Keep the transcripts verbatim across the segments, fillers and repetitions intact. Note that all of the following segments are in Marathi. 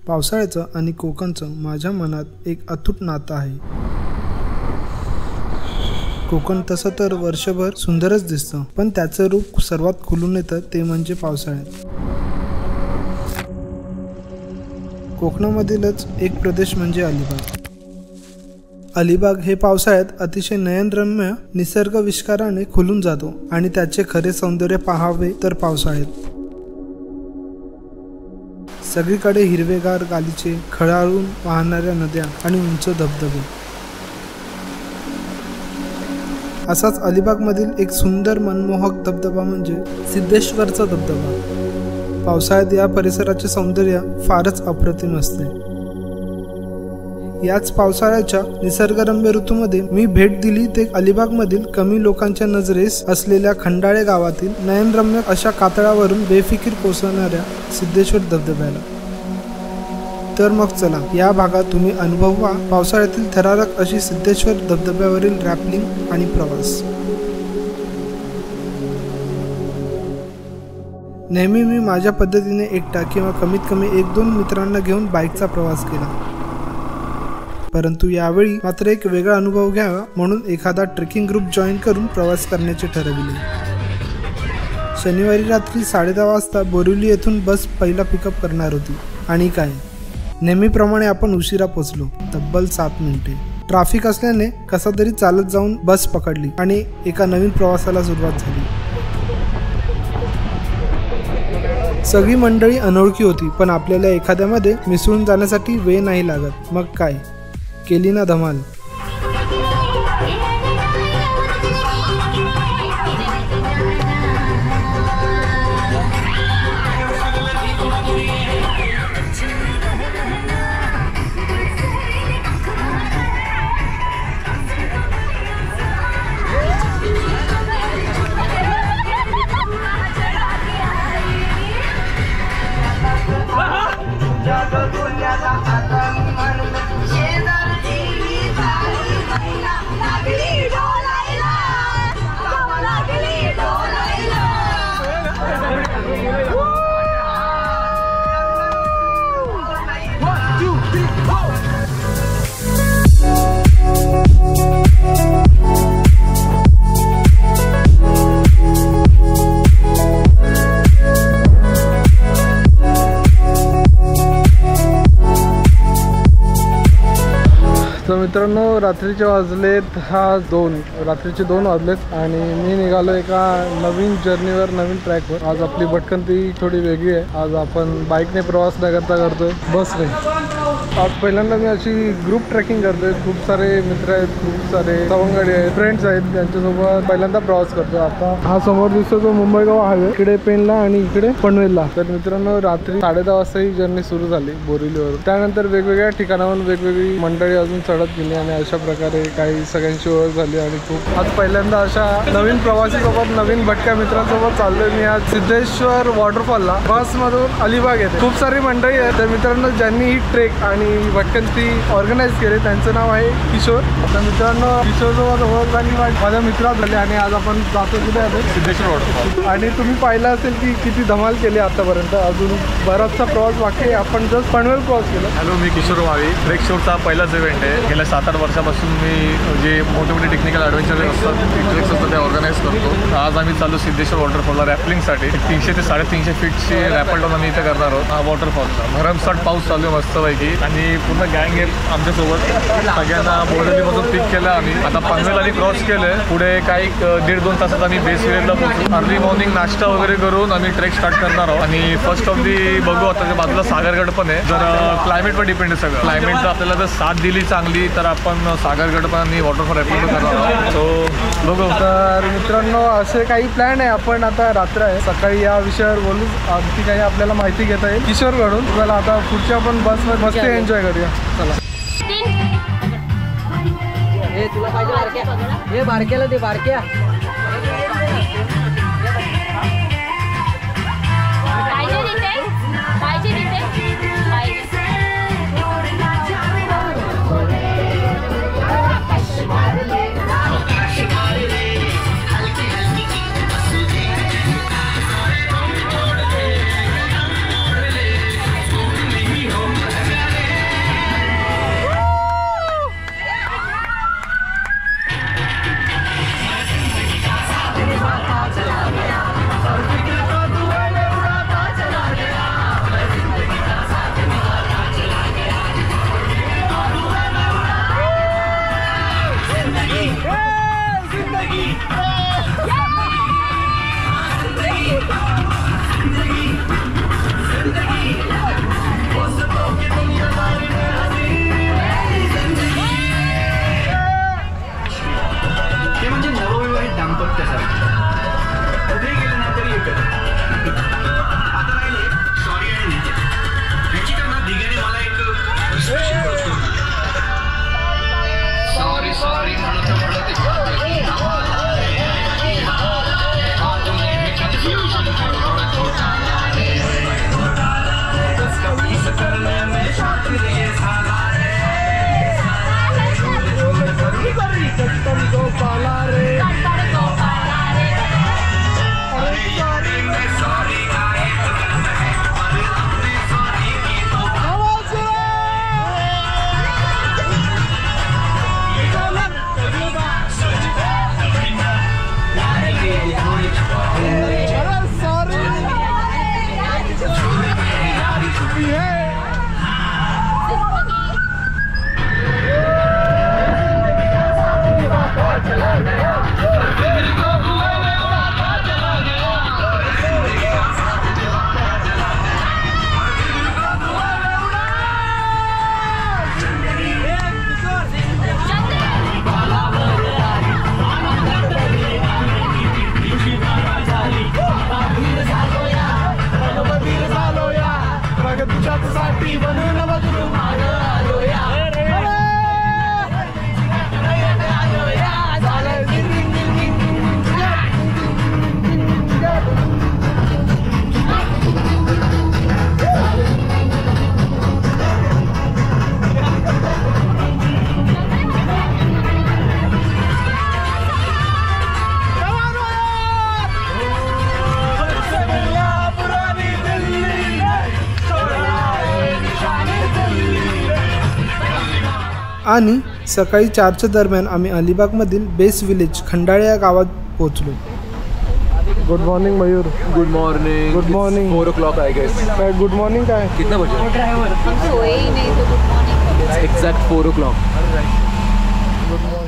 पावसाळ्याचं आणि कोकणचं माझ्या मनात एक अतूट नातं आहे। कोकण तसं तर वर्षभर सुंदरच दिसतं, पण त्याचं रूप सर्वात खुलून येतं ते म्हणजे पावसाळ्यात। कोकणामधीलच एक प्रदेश म्हणजे अलिबाग। अलिबाग हे पावसाळ्यात अतिशय नयनरम्य निसर्गविष्काराने खुलून जातो आणि त्याचे खरे सौंदर्य पाहावे तर पावसाळ्यात। सगळीकडे हिरवेगार गालीचे, खळाळून वाहणाऱ्या नद्या आणि उंच धबधबे। असाच अलिबागमधील एक सुंदर मनमोहक धबधबा म्हणजे सिद्धेश्वरचा धबधबा। पावसाळ्यात या परिसराचे सौंदर्य फारच अप्रतिम असते। याच पावसाळ्याच्या निसर्गरम्य ऋतूमध्ये मी भेट दिली ते अलिबागमधील कमी लोकांच्या नजरेस असलेल्या खंडाळे गावातील नयनरम्य अशा कातळावरून बेफिकीर कोसळणाऱ्या सिद्धेश्वर धबधब्याला। तर मग चला या भागात तुम्ही अनुभवा पावसाळ्यातील थरारक अशी सिद्धेश्वर धबधब्यावरील रॅपलिंग आणि प्रवास। नेहमी मी माझ्या पद्धतीने एकटा किंवा कमीत कमी एक दोन मित्रांना घेऊन बाईकचा प्रवास केला, परंतु यावेळी मात्र एक वेगळा अनुभव घ्यावा म्हणून एखादा ट्रेकिंग ग्रुप जॉईन करून प्रवास करण्याचे ठरविले। शनिवारी रात्री साडे दहा वाजता बोरिवली येथून बस पहिला पिकअप करणार होती आणि काय नेहमीप्रमाणे आपण उशिरा पोचलो, तब्बल सात मिनिटे। ट्रॅफिक असल्याने कसा तरी चालत जाऊन बस पकडली आणि एका नवीन प्रवासाला सुरुवात झाली। सगळी मंडळी अनोळखी होती, पण आपल्याला एखाद्यामध्ये मिसळून जाण्यासाठी वेळ नाही लागत। मग काय केली ना धमाल। तर मित्रांनो रात्रीचे वाजलेत हा दोन रात्रीचे दोन वाजलेत आणि मी निघालो एका नवीन जर्नीवर, नवीन ट्रॅकवर। आज आपली भटकंती थोडी वेगळी आहे। आज आपण बाईकने प्रवास न करता करतोय बसने। आज पहिल्यांदा मी अशी ग्रुप ट्रेकिंग करतोय। खूप सारे मित्र आहेत, खूप सारे सवंगडी आहेत, फ्रेंड्स आहेत, त्यांच्यासोबत पहिल्यांदा प्रवास करतोय। आता हा समोर दिसतो तो मुंबई गोवा हायवे, इकडे पेनला आणि इकडे पनवेलला। तर मित्रांनो रात्री साडे दहा वाजता ही जर्नी सुरू झाली बोरिवलीवरून। त्यानंतर वेगवेगळ्या ठिकाणावरून वेगवेगळी मंडळी अजून चढत गेली आणि अशा प्रकारे काही सगळ्यांची ओळख झाली आणि खूप आज पहिल्यांदा अशा नवीन प्रवासीसोबत, नवीन भटक्या मित्रांसोबत चाललोय मी आज सिद्धेश्वर वॉटरफॉलला। बसमधून अलिबाग येते। खूप सारी मंडळी आहेत। तर मित्रांनो ज्यांनी ही ट्रेक आणि भटकंती ऑर्गनाईज केली त्यांचं नाव आहे किशोर। तर मित्रांनो किशोरसोबत ओळख झाली माझ्या मित्रात झाली आणि आज आपण जातो कुठे आहे सिद्धेश्वर वॉटरफॉल। आणि तुम्ही पाहिलं असेल की किती धमाल केली आतापर्यंत, अजून बराचसा प्रवास बाकी आहे। आपण जस्ट पनवेल क्रॉस केलं। हॅलो, मी किशोर वावी। ट्रेक शोचा पहिलाच इव्हेंट आहे। गेल्या सात आठ वर्षापासून मी जे मोठे मोठे टेक्निकल ॲडव्हेंचर असतात ट्रेक्स असतात ते ऑर्गनाईज करतो। आज आम्ही चालू सिद्धेश्वर वॉटरफॉलला रॅपलिंगसाठी। तीनशे ते साडेतीनशे फीटची रॅपल डाऊन आम्ही इथे करणार आहोत। हा वॉटरफॉलला भरमसाठ पाऊस चालू आहे मस्तपैकी आणि पूर्ण गँग आहे आमच्यासोबत। सगळ्यांना बोरिवलीमधून पिक केलं आम्ही। आता पनवेल आधी क्रॉस केलं। पुढे काही दीड दोन तासात आम्ही बेस विलेजला पोहोचू। अर्ली मॉर्निंग नाश्ता वगैरे करून आम्ही ट्रेक स्टार्ट करणार आहोत आणि फर्स्ट ऑफ दी बघू आता त्या बाजूला सागरगड पण आहे। जर क्लायमेटवर डिपेंड आहे सगळं। क्लायमेट जर आपल्याला जर साथ दिली चांगली तर आपण सागरगड पण आणि वॉटरफॉल रॅपलिंग करणार आहोत। सो बघू। तर मित्रांनो असे काही प्लॅन आहे। आपण आता रात्र आहे, सकाळी या विषयावर बोलू। आणखी काही आपल्याला माहिती घेता येईल किशोरकडून। तुम्हाला आता पुढच्या आपण बसमध्ये मस्त एन्जॉय करूया। चला हे तुला पाहिजे बारक्या, हे बारक्याला दे बारक्या। पाहिजे तिथे पाहिजे तिथे पाहिजे। आणि सकाळी चारच्या दरम्यान आम्ही अलिबागमधील बेस विलेज खंडाळे या गावात पोहोचलो. Good morning Mayur. Good morning. Good morning. Four o'clock I guess. काय गुड मॉर्निंग काय कितना बजे? हम सोए ही नहीं तो good morning. Exact four o'clock. Good morning.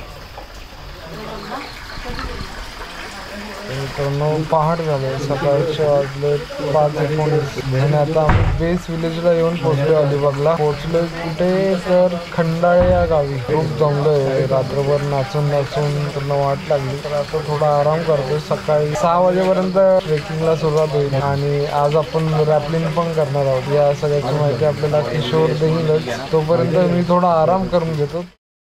मित्रांनो पहाट झाले, सकाळचे वाजले पाच एकोणीस आणि आता आम्ही बेस विलेजला येऊन पोहोचलो. अलिबागला पोहोचलोय कुठे तर खंडाळे या गावी. खूप जमलोय, रात्रभर नाचून नाचून पूर्ण वाट लागली. तर आता थोडा आराम करतोय. सकाळी सहा वाजेपर्यंत ट्रेकिंगला सुरुवात होईल आणि आज आपण रॅपलिंग पण करणार आहोत. या सगळ्याची माहिती आपल्याला किशोर देईलच. तोपर्यंत मी थोडा आराम करून घेतो.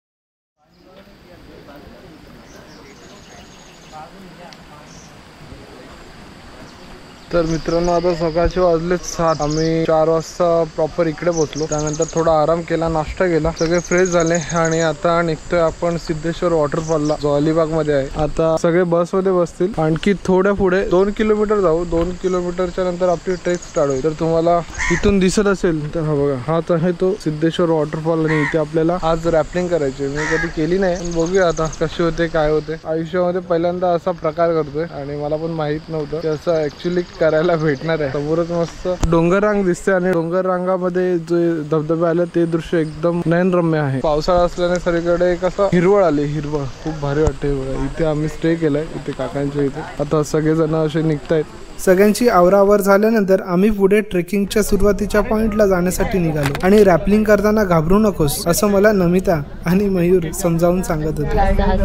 तर मित्रांनो आता सकाळचे वाजलेच सात. आम्ही चार वाजता प्रॉपर इकडे पोहोचलो. त्यानंतर थोडा आराम केला, नाश्ता केला, सगळे फ्रेश झाले आणि आता निघतोय आपण सिद्धेश्वर वॉटरफॉलला जो अलिबाग मध्ये आहे. आता सगळे बस मध्ये बसतील. आणखी थोड्या पुढे दोन किलोमीटर जाऊ. दोन किलोमीटरच्या नंतर आपली ट्रेक स्टार्ट होईल. तर तुम्हाला इथून दिसत असेल तर हा बघा, हाच आहे तो सिद्धेश्वर वॉटरफॉल आणि इथे आपल्याला आज रॅपलिंग करायची. मी कधी केली नाही, बघूया आता कशी होते काय होते. आयुष्यामध्ये पहिल्यांदा असा प्रकार करतोय आणि मला पण माहित नव्हतं की असं ऍक्च्युली करायला भेटणार आहे. समोरच मस्त डोंगर रांग दिसते आणि डोंगर रांगामध्ये जे धबधबे आले ते दृश्य एकदम नयनरम्य आहे. पावसाळा असल्याने सगळीकडे कसं हिरवळ आली, हिरवळ खूप भारी वाटते. इथे आम्ही स्टे केलाय इथे काकांच्या इथे. आता सगळेजण असे निघतायत. सगळ्यांची आवरावर झाल्यानंतर आम्ही पुढे ट्रेकिंगच्या सुरुवातीच्या पॉइंटला जाण्यासाठी निघालो. आणि रॅपलिंग करताना घाबरू नकोस असं मला नमिता आणि मयूर समजावून सांगत होते.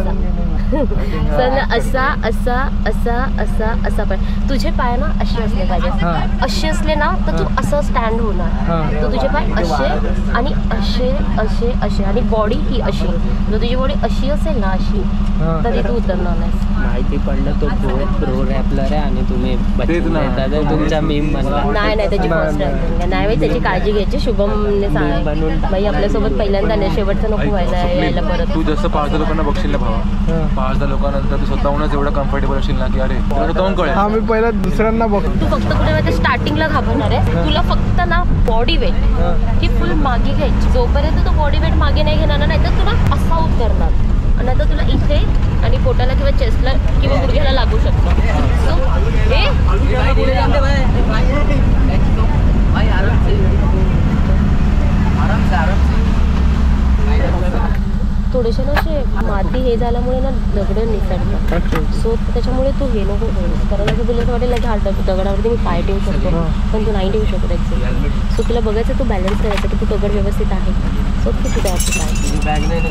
असा असा असा असा असा पण तुझे पाय ना असे असले पाहिजे. असे असले ना तर तू असं स्टँड होणार. तर तुझे पाय असे आणि असे असे असे आणि बॉडी ही अशी. जर तुझी बॉडी अशी असेल ना अशी तरी तू उतरणार नाही. माहिती पडलं तो प्रो प्रो रॅपलर आहे आणि तुम्ही तुमचा मीम बनला. नाही नाही त्याची फर्स्ट रॅपलिंग नाही बाई, त्याची काळजी घ्यायची. शुभमने सांगितलं बाई आपल्यासोबत पहिल्यांदा नाही, शेवटचं नको व्हायला यायला परत. तू जसं पाच दहा लोकांना बघशील ना भावा, पाच दहा लोकांनंतर तू स्वतःहूनच एवढं कम्फर्टेबल असेल ना की अरे स्वतःहून कळेल. हा मी पहिला दुसऱ्यांना बघतो. तू फक्त कुठे माहिती स्टार्टिंगला घाबरणार आहे. तुला फक्त ना बॉडी वेट ही फुल मागे घ्यायची. जोपर्यंत तू बॉडी वेट मागे नाही घेणार नाही तर तुला असा उतरणार आणि आता तुला इथे आणि पोटाला किंवा चेस्टला किंवा गुडघ्याला लागू शकतो. सो हे थोडेसे ना असे माती हे झाल्यामुळे ना दगड निसटतात. सो त्याच्यामुळे तू हे नको करूस. कारण असं तुला असं वाटेल ना की हा दगडावरती मी पाय ठेवू शकतो पण तू नाही ठेवू शकत ॲक्च्युली. सो तुला बघायचं तू बॅलन्स करायचं की तू दगड व्यवस्थित आहे. सो तू तिथे असं पाय.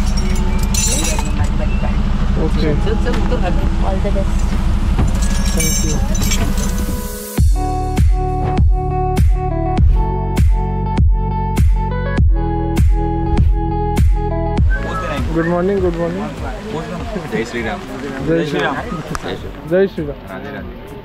Okay okay all the best. Thank you. Good morning. Good morning. जय श्रीराम. जय श्रीराम. जय श्रीराम.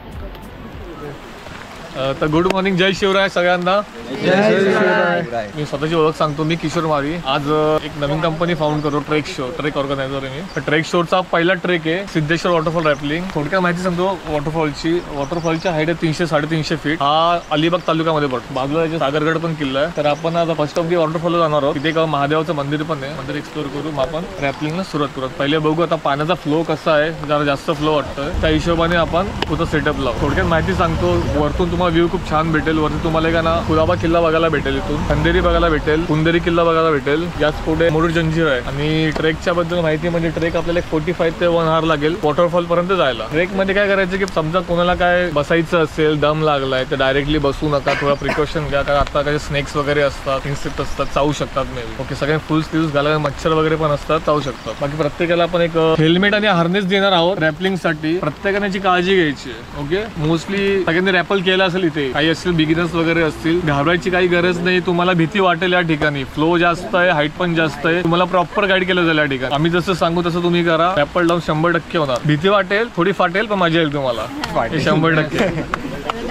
तर गुड मॉर्निंग, जय शिवराय सगळ्यांना. जय शिवराय. मी स्वतःची ओळख सांगतो. मी किशोर मावी. आज एक नवीन कंपनी फाउंड करतो, ट्रेक शो. ट्रेक ऑर्गनायझर आहे मी. ट्रेक शोचा पहिला ट्रेक आहे सिद्धेश्वर वॉटरफॉल रॅपलिंग. थोडक्यात माहिती सांगतो वॉटरफॉलची. वॉटरफॉलची हाईट आहे तीनशे साडेतीनशे फीट. हा अलिबाग तालुक्यामध्ये पडतो. बाजूला सागरगड पण किल्ला आहे. तर आपण आता फर्स्ट ऑफ दी वॉटरफॉलला जाणार आहोत. तिथे एक महादेवाचं मंदिर पण आहे. मंदिर एक्सप्लोर करू. मग आपण रॅपलिंगला सुरुवात करू. पहिले बघू आता पाण्याचा फ्लो कसा आहे. जरा जास्त फ्लो वाटतोय त्या हिशोबाने आपण पुढचा सेटअप लावू. थोडक्यात माहिती सांगतो. वरतून तुम्हाला व्ह्यू खूप छान भेटेल. वरती तुम्हाला एक ना कुलाबा किल्ला बघायला भेटेल. इथून खंदेरी बघायला भेटेल. कुंदेरी किल्ला बघायला भेटेल. याच पुढे मुरुड जंजीर आहे. आणि ट्रेकच्या बद्दल माहिती म्हणजे ट्रेक आपल्याला एक फोर्टी फाईव्ह ते वन आवर लागेल वॉटरफॉल पर्यंत जायला. ट्रेक मध्ये काय करायचं की समजा कोणाला काय बसायचं असेल, दम लागलाय तर डायरेक्टली बसू नका. थोडा प्रिकॉशन घ्या. कारण आता काही स्नेक्स वगैरे असतात, इन्सेक्ट असतात, चावू शकतात. मे ओके सगळे फुल स्लीव्स घाला. मच्छर वगैरे पण असतात, चावू शकतात. बाकी प्रत्येकाला आपण एक हेल्मेट आणि हार्नेस देणार आहोत रॅपलिंग साठी. प्रत्येकाने याची काळजी घ्यायची. ओके मोस्टली सगळ्यांनी रॅपल केला असेल. इथे काही असेल बिगिनर्स वगैरे असतील, घाबरायची काही गरज नाही. तुम्हाला भीती वाटेल या ठिकाणी. फ्लो जास्त आहे, हाईट पण जास्त आहे. तुम्हाला प्रॉपर गाईड केलं जाईल या ठिकाणी. आम्ही जसं सांगू तसं तुम्ही करा. रॅपल डाऊन शंभर टक्के होणार. भीती वाटेल, थोडी फाटेल, पण मजा येईल तुम्हाला शंभर टक्के.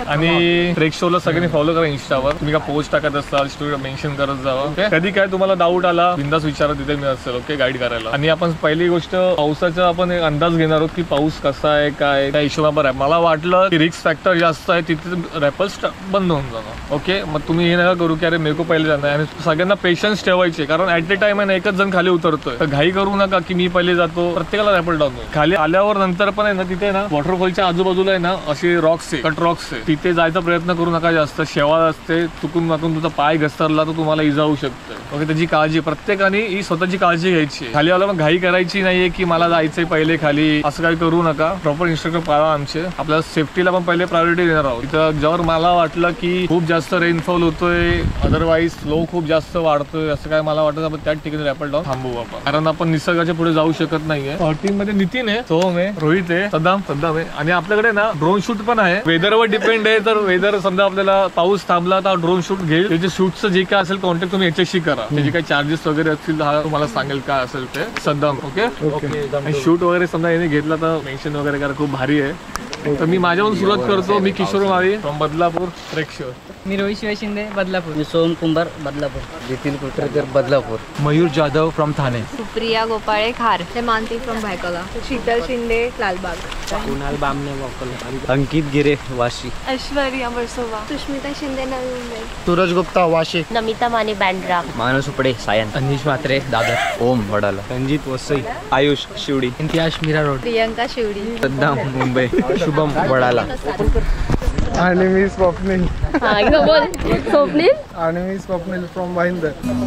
आणि ट्रेक शोला सगळ्यांनी फॉलो करा इंस्टावर. तुम्ही का पोस्ट टाकत असाल स्टोरी मेन्शन करत जावा. ओके, कधी काय तुम्हाला डाऊट आला बिंदास विचारा, तिथे मी असेल ओके गाईड करायला. आणि आपण पहिली गोष्ट पावसाचा आपण एक अंदाज घेणार आहोत की पाऊस कसा आहे काय त्या हिशोबावर आहे. मला वाटलं की रिस्क फॅक्टर जास्त आहे तिथे रॅपर्स बंद होऊन जाणार. ओके, मग तुम्ही हे नका करू की अरे मेको पहिले जाणार. आणि सगळ्यांना पेशन्स ठेवायचे, कारण ऍट द टाइम आहे ना एकच जण खाली उतरतोय, तर घाई करू नका की मी पहिले जातो. प्रत्येकाला रॅपर डाऊन होईल. खाली आल्यावर नंतर पण आहे ना तिथे ना वॉटरफॉलच्या आजूबाजूला आहे ना असे रॉक्स आहे, कट रॉक्स आहे, तिथे जायचा प्रयत्न करू नका जास्त. शेवाळ असते, चुकून माकून तुझा पाय घसरला तर तुम्हाला इजा होऊ शकते. ओके, त्याची काळजी प्रत्येकाने ही स्वतःची काळजी घ्यायची. खाली आला मग घाई करायची नाहीये की मला जायचंय पहिले खाली, असं काही करू नका. प्रॉपर इन्स्ट्रक्टर पाळा आमचे. आपल्याला सेफ्टीला पण पहिले प्रायोरिटी देणार आहोत. इथं जर मला वाटलं की खूप जास्त रेनफॉल होतोय, अदरवाईज फ्लो खूप जास्त वाढतोय, असं काय मला वाटतं आपण त्याच ठिकाणी रॅपिड डाऊन थांबवू आपण, कारण आपण निसर्गाच्या पुढे जाऊ शकत नाहीये. टीम मध्ये नितीन आहे, सोहम आहे, रोहित आहे, सद्दाम सद्दाम आहे. आणि आपल्याकडे ना ड्रोन शूट पण आहे. वेदरवर डिपेंड आहे, तर वेदर समजा आपल्याला पाऊस थांबला तर ड्रोन शूट घेईल. त्याचे शूटचं जे काय असेल कॉन्टॅक्ट तुम्ही याच्याशी करा. त्याचे काही चार्जेस वगैरे असतील हा तुम्हाला सांगेल काय असेल ते सद्दाम. ओके, शूट वगैरे समजा याने घेतला तर मेन्शन वगैरे करा, खूप भारी आहे. तर मी माझ्यावरून सुरुवात करतो. मी Kishor Mali from Badlapur trek show. मी रोहित शिवाय शिंदे बदलापूर. मी सोहम कुंभार बदलापूर. नितीन कुटरेकर बदलापूर. मयूर जाधव फ्रॉम ठाणे. सुप्रिया गोपाळे खार. हेमांती फ्रॉम भायखला. शीतल शिंदे लालबाग. कुणाल बामणे वाकोला. अंकित गिरे वाशी. ऐश्वर्या वर्सोवा. सुष्मिता शिंदे नवी मुंबई. सूरज गुप्ता वाशी. नमिता माने बँड्रा. मानस उपडे सायन. अनिश म्हात्रे दादर. ओम वडाला. संजित वसई. आयुष शिवडी. इम्तियाज मीरा रोड. प्रियंका शिवडी. सद्दाम मुंबई. शुभम वडाला. आणि मी स्वप्नील. बोल स्वप्नील. आणि मी स्वप्नील फ्रॉम भाईंदर.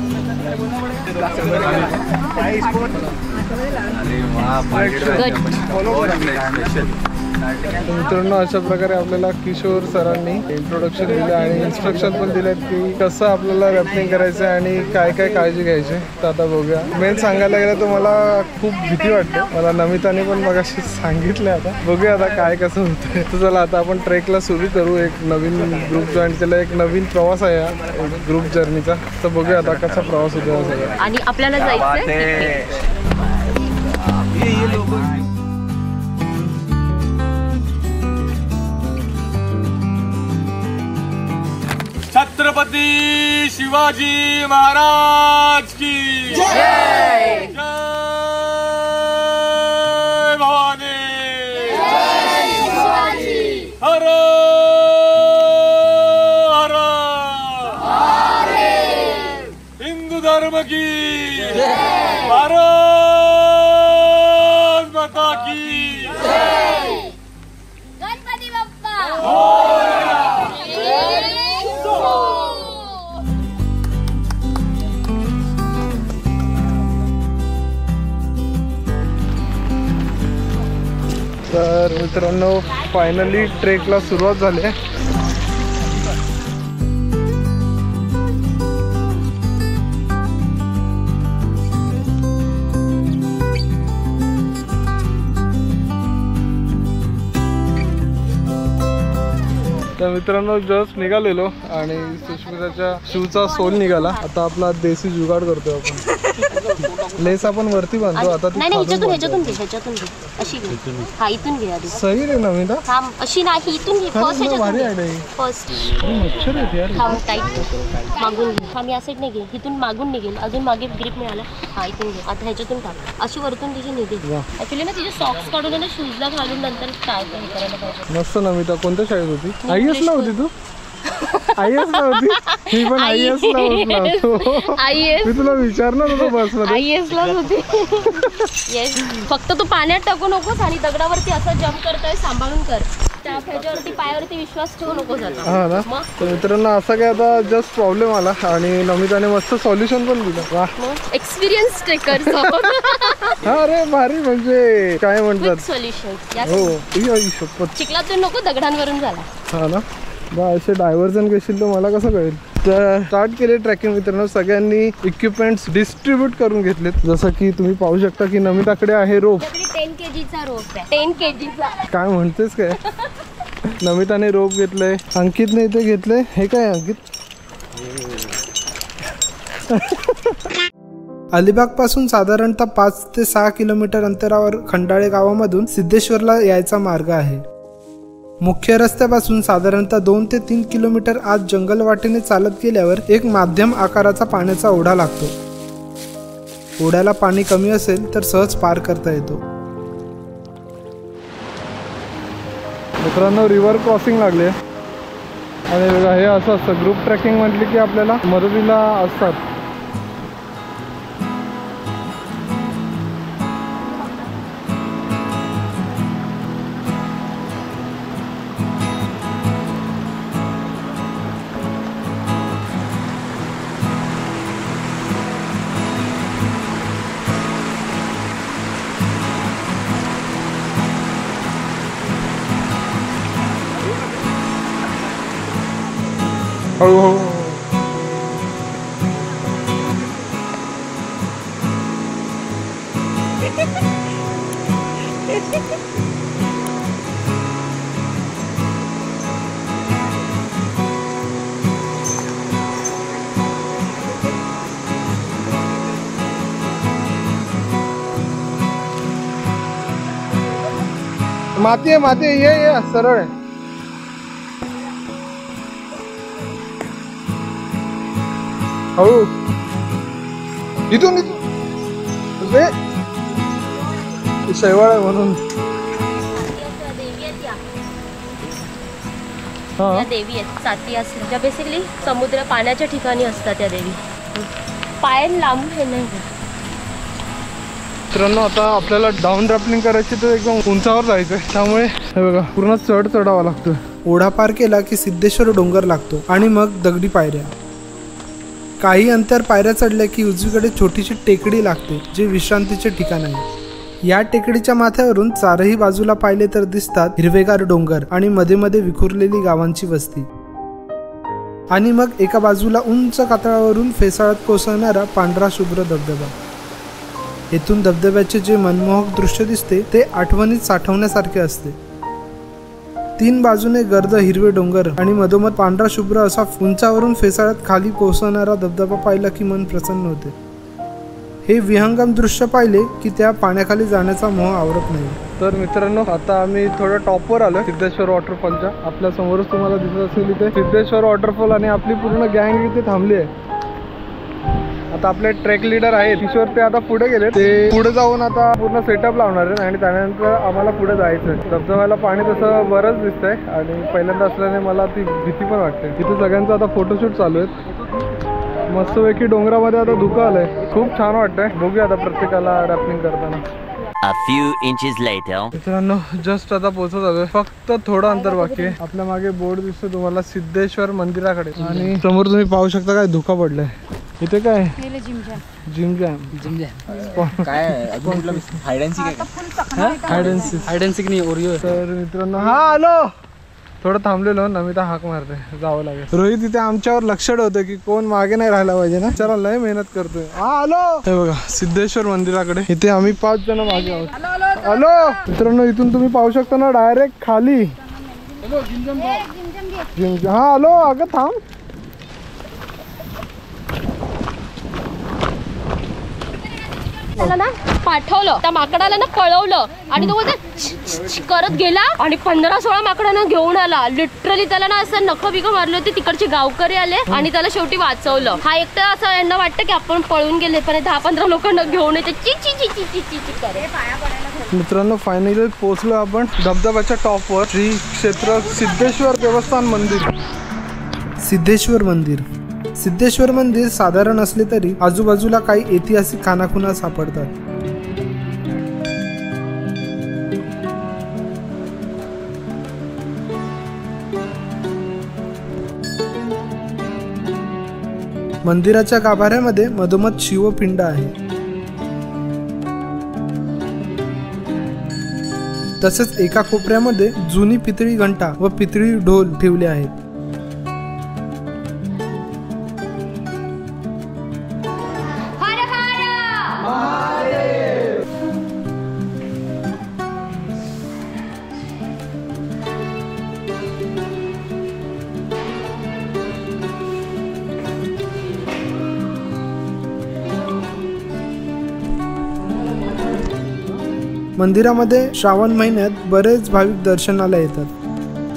मित्रांनो, अशा प्रकारे आपल्याला किशोर सरांनी इंट्रोडक्शन दिलं आणि इन्स्ट्रक्शन पण दिलेत की कसं आपल्याला रॅपलिंग करायचं आणि काय काय काळजी घ्यायची. तर आता बघूया. मेन सांगायला गेलं तर मला खूप भीती वाटते. मला नमिताने पण मगाशी सांगितलं. आता बघूया आता काय कसं होतं. तर चला आता आपण ट्रेकला सुरू करू. एक नवीन ग्रुप जॉईन केला, एक नवीन प्रवास आहे हा ग्रुप जर्नीचा. तर बघूया आता कसा प्रवास होतो सगळा. आणि आपल्याला जायचं छत्रपती शिवाजी महाराज की जय. जय भवानी. हर हर हिंदू धर्म की भारत माता की गणपती बाप्पा. तर मित्रांनो, फायनली ट्रेकला सुरुवात झाली आहे. तर मित्रांनो, जस्ट निघालेलो आणि सुष्मिताच्या शूचा सोल निघाला. आता आपला देसी जुगाड करतोय आपण. लेस आपण वरती बांधतो. आता नाही नाही, ह्याच्यातून ह्याच्यातून घे ह्याच्यातून घे अशी घे. हा इथून घे आधी. सही रे नमिता. थांब, अशी नाही, इथून घे. फर्स्ट भारी ह्याच्यातून आहे. फर्स्ट. मच्छर आहेत यार. थांब, टाईट मागून घे. थांब, या साईड नाही घे, इथून मागून निघेल. अजून मागे ग्रिप मिळाला. हा इथून घे. आता ह्याच्यातून टाक. अशी वरतून तिची निघेल. ऍक्च्युली ना तिचे सॉक्स काढून ना शूजला घालून नंतर काय करायला पाहिजे. मस्त. नमिता कोणत्या शाळेत होती? आय एस ला होती तू? आय एस ला होती? मी पण आय एस ला होतो. आय एस मी तुला विचारणार होतो बस मध्ये. आय एस ला होती. येस. फक्त तू पाण्यात टाकू नकोस आणि दगडावरती असं जम्प करतोय सांभाळून कर. त्या ह्याच्यावरती पायावरती विश्वास ठेवू नकोस आता. हा ना. तर मित्रांनो, असा काय आता जस्ट प्रॉब्लेम आला आणि नमिताने मस्त सॉल्युशन पण दिलं. वा, एक्सपिरियन्स टेकर. हा अरे भारी. म्हणजे काय म्हणतात सोल्युशन. हो, शपथ. चिखलातून नको, दगडांवरून झाला. हा ना. बा, असे डायव्हर्जन घेशील तर मला कसं कळेल. तर स्टार्ट केले ट्रॅकिंग. मित्रांनो, सगळ्यांनी इक्विपमेंट्स डिस्ट्रीब्यूट करून घेतलेत. जसं की तुम्ही पाहू शकता की नमिताकडे आहे रोप. टेन केजीचा रोप आहे. टेन केजीचा. काय म्हणतेस काय. नमिताने रोप घेतलंय. अंकितने इथे घेतलंय. हे काय अंकित? अलिबाग पासून साधारणतः पाच ते सहा किलोमीटर अंतरावर खंडाळे गावामधून सिद्धेश्वरला यायचा मार्ग आहे. मुख्य रस्त्यापासून साधारणतः दोन ते तीन किलोमीटर आत जंगल वाटेने चालत गेल्यावर एक माध्यम आकाराचा पाण्याचा ओढा लागतो. ओढ्याला पाणी कमी असेल तर सहज पार करता येतो. मित्रांनो रिव्हर क्रॉसिंग लागले आणि बघा हे असं असतं. ग्रुप ट्रेकिंग म्हटली की आपल्याला मदतीला असतात. हळूहळू माती आहे माती आहे. ये ये सरळ आहे. हळू इथून इथून शैवाळ आहे म्हणून. त्या देवी आहेत साती असतात त्या बेसिकली समुद्र पाण्याच्या ठिकाणी असतात त्या देवी. पाय लांब हे नाही. मित्रांनो आता आपल्याला डाऊन रॅपलिंग करायची तर एकदम उंचावर जायचंय त्यामुळे हे बघा पूर्ण चढ चढावा लागतो. ओढा पार केला की सिद्धेश्वर डोंगर लागतो आणि मग दगडी पायऱ्या. काही अंतर पायऱ्या चढल्या की उजवीकडे छोटीशी टेकडी लागते जे विश्रांतीचे ठिकाण आहे. या टेकडीच्या माथ्यावरून चारही बाजूला पाहिले तर दिसतात हिरवेगार डोंगर आणि मध्ये मध्ये विखुरलेली गावांची वस्ती. आणि मग एका बाजूला उंच कातळावरून फेसाळत कोसळणारा पांढरा शुभ्र धबधबा. येथून धबधब्याचे जे मनमोहक दृश्य दिसते ते आठवणीत साठवण्यासारखे असते. तीन बाजूने गर्द हिरवे डोंगर आणि मधोमध पांढरा शुभ्र असा उंचावरून फेसाळत खाली कोसळणारा धबधबा पाहिला की मन प्रसन्न होते. हे विहंगम दृश्य पाहिले की त्या पाण्याखाली जाण्याचा मोह आवरत नाही. तर मित्रांनो आता आम्ही थोडं टॉपवर आलो सिद्धेश्वर वॉटरफॉलच्या. आपल्या समोरच तुम्हाला दिसत असेल इथे सिद्धेश्वर वॉटरफॉल आणि आपली पूर्ण गँग इथे थांबली आहे. आता आपले ट्रेक लीडर आहेत किशोर ते आता पुढे गेले. ते पुढे जाऊन आता पूर्ण सेटअप लावणार आहेत आणि त्यानंतर आम्हाला पुढे जायचं आहे. धबधब्याला पाणी तसं बरंच दिसतंय आणि पहिल्यांदा असल्याने मला ती भीती पण वाटते. इथे सगळ्यांचं आता फोटोशूट चालू आहेत. मस्तपैकी डोंगरामध्ये आता धुकं आलंय. खूप छान वाटतंय. बघूया आता प्रत्येकाला रॅपलिंग करताना. A few inches later. मित्रांनो जस्ट आता पोहोचत आलोय. फक्त थोडं अंतर बाकी आहे. आपल्या मागे बोर्ड दिसतो तुम्हाला सिद्धेश्वर मंदिराकडे आणि समोर तुम्ही पाहू शकता काय धुका पडलाय. इथे काय जिम जॅम जिम जॅम काय hide and seek hide and seek hide and seek नाही ओरिओ. तर मित्रांनो हा आलो. थोडं थांबलेलो नमिता हाक मारते जावं लागेल. रोहित इथे आमच्यावर लक्ष ठेवतोय की कोण मागे नाही राहायला पाहिजे ना. चला लय मेहनत करतोय. हा आलो. हे बघा सिद्धेश्वर मंदिराकडे. इथे आम्ही पाच जण मागे आहोत. आलो मित्रांनो. इथून तुम्ही पाहू शकता ना डायरेक्ट खाली. हा आलो. अगं थांब. त्याला ना पाठवलं त्या माकडाला ना पळवलं आणि तो बोलतो करत गेला आणि पंधरा सोळा माकडांना घेऊन आला. लिटरली त्याला ना असं नख बिक मारले होते. तिकडचे गावकरी आले आणि त्याला शेवटी वाचवलं. हा एकटा असं यांना वाटतं की आपण पळून गेले पण दहा पंधरा लोकांना घेऊन येते ची ची ची ची ची ची ची करत. मित्रांनो फायनली पोहोचलो आपण धबधब्याच्या टॉपवर. श्री क्षेत्र सिद्धेश्वर देवस्थान मंदिर. सिद्धेश्वर मंदिर सिद्धेश्वर मंदिर साधारण असले तरी आजूबाजूला काही ऐतिहासिक खानाखुणा सापडतात. मंदिराच्या गाभाऱ्यामध्ये मधोमध शिवपिंड आहे. तसेच एका कोपऱ्यामध्ये जुनी पितळी घंटा व पितळी ढोल ठेवले आहेत. मंदिरामध्ये श्रावण महिन्यात बरेच भाविक दर्शनाला येतात.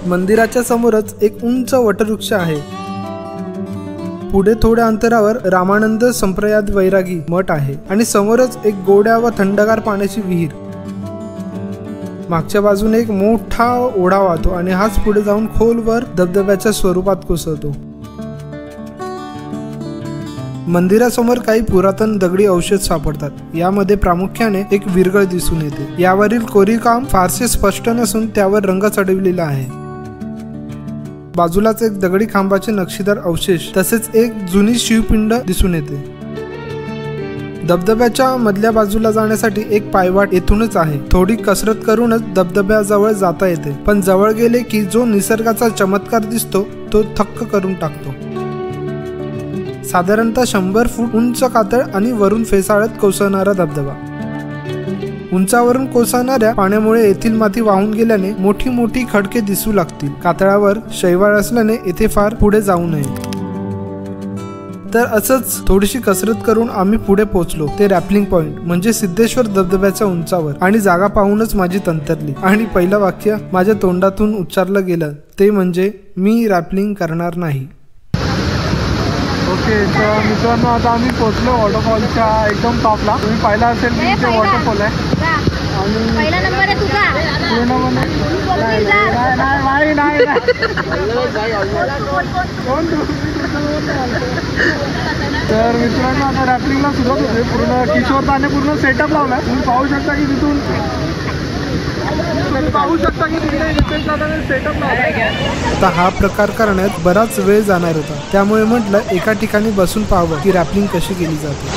मंदिराच्या समोरच एक उंच वटवृक्ष आहे. पुढे थोड्या अंतरावर रामानंद संप्रदाय वैरागी मठ आहे आणि समोरच एक गोड्या व थंडगार पाण्याची विहीर. मागच्या बाजूने एक मोठा ओढा वाहतो आणि हाच पुढे जाऊन खोलवर धबधब्याच्या स्वरूपात कोसळतो. मंदिरासमोर काही पुरातन दगडी अवशेष सापडतात. यामध्ये प्रामुख्याने एक विरगळ दिसून येते. यावरील कोरीवकाम फारसे स्पष्ट नसून त्यावर रंग चढविलेला आहे. बाजूलाच एक दगडी खांबाचे नक्षीदार अवशेष तसेच एक जुनी शिवपिंड दिसून येते. धबधब्याच्या मधल्या बाजूला जाण्यासाठी एक पायवाट येथूनच आहे. थोडी कसरत करूनच धबधब्याजवळ जाता येते, पण जवळ गेले की जो निसर्गाचा चमत्कार दिसतो तो थक्क करून टाकतो. साधारणतः शंभर फूट उंच कातळ आणि वरून फेसाळत कोसळणारा धबधबा. उंचावरून कोसळणाऱ्या पाण्यामुळे येथील माती वाहून गेल्याने मोठी मोठी खडके दिसू लागतील. कातळावर शैवाल असल्याने येथे फार पुढे जाऊ नये. तर असंच थोडीशी कसरत करून आम्ही पुढे पोहोचलो. ते रॅपलिंग पॉइंट म्हणजे सिद्धेश्वर धबधब्याच्या उंचावर. आणि जागा पाहूनच माझी तंतरली आणि पहिलं वाक्य माझ्या तोंडातून उच्चारलं गेलं ते म्हणजे मी रॅपलिंग करणार नाही. ओके, तर मित्रांनो आता आम्ही पोहोचलो वॉटरफॉलच्या एकदम टॉपला. तुम्ही पाहिला असेल की इथे वॉटरफॉल आहे आणि पहिला नंबर आहे तुझा. पूर्ण नाही नाही तर मित्रांनो आता रॅपलिंगला सुरुवात होते. पूर्ण किशोर ताने पूर्ण सेटअप लावला. तुम्ही पाहू शकता की तिथून पाहू शकता की तिथे सेटअप लावला. आता हा प्रकार करण्यात बराच वेळ जाणार होता, त्यामुळे म्हटलं एका ठिकाणी बसून पाहावं की रॅपलिंग कशी केली जाते.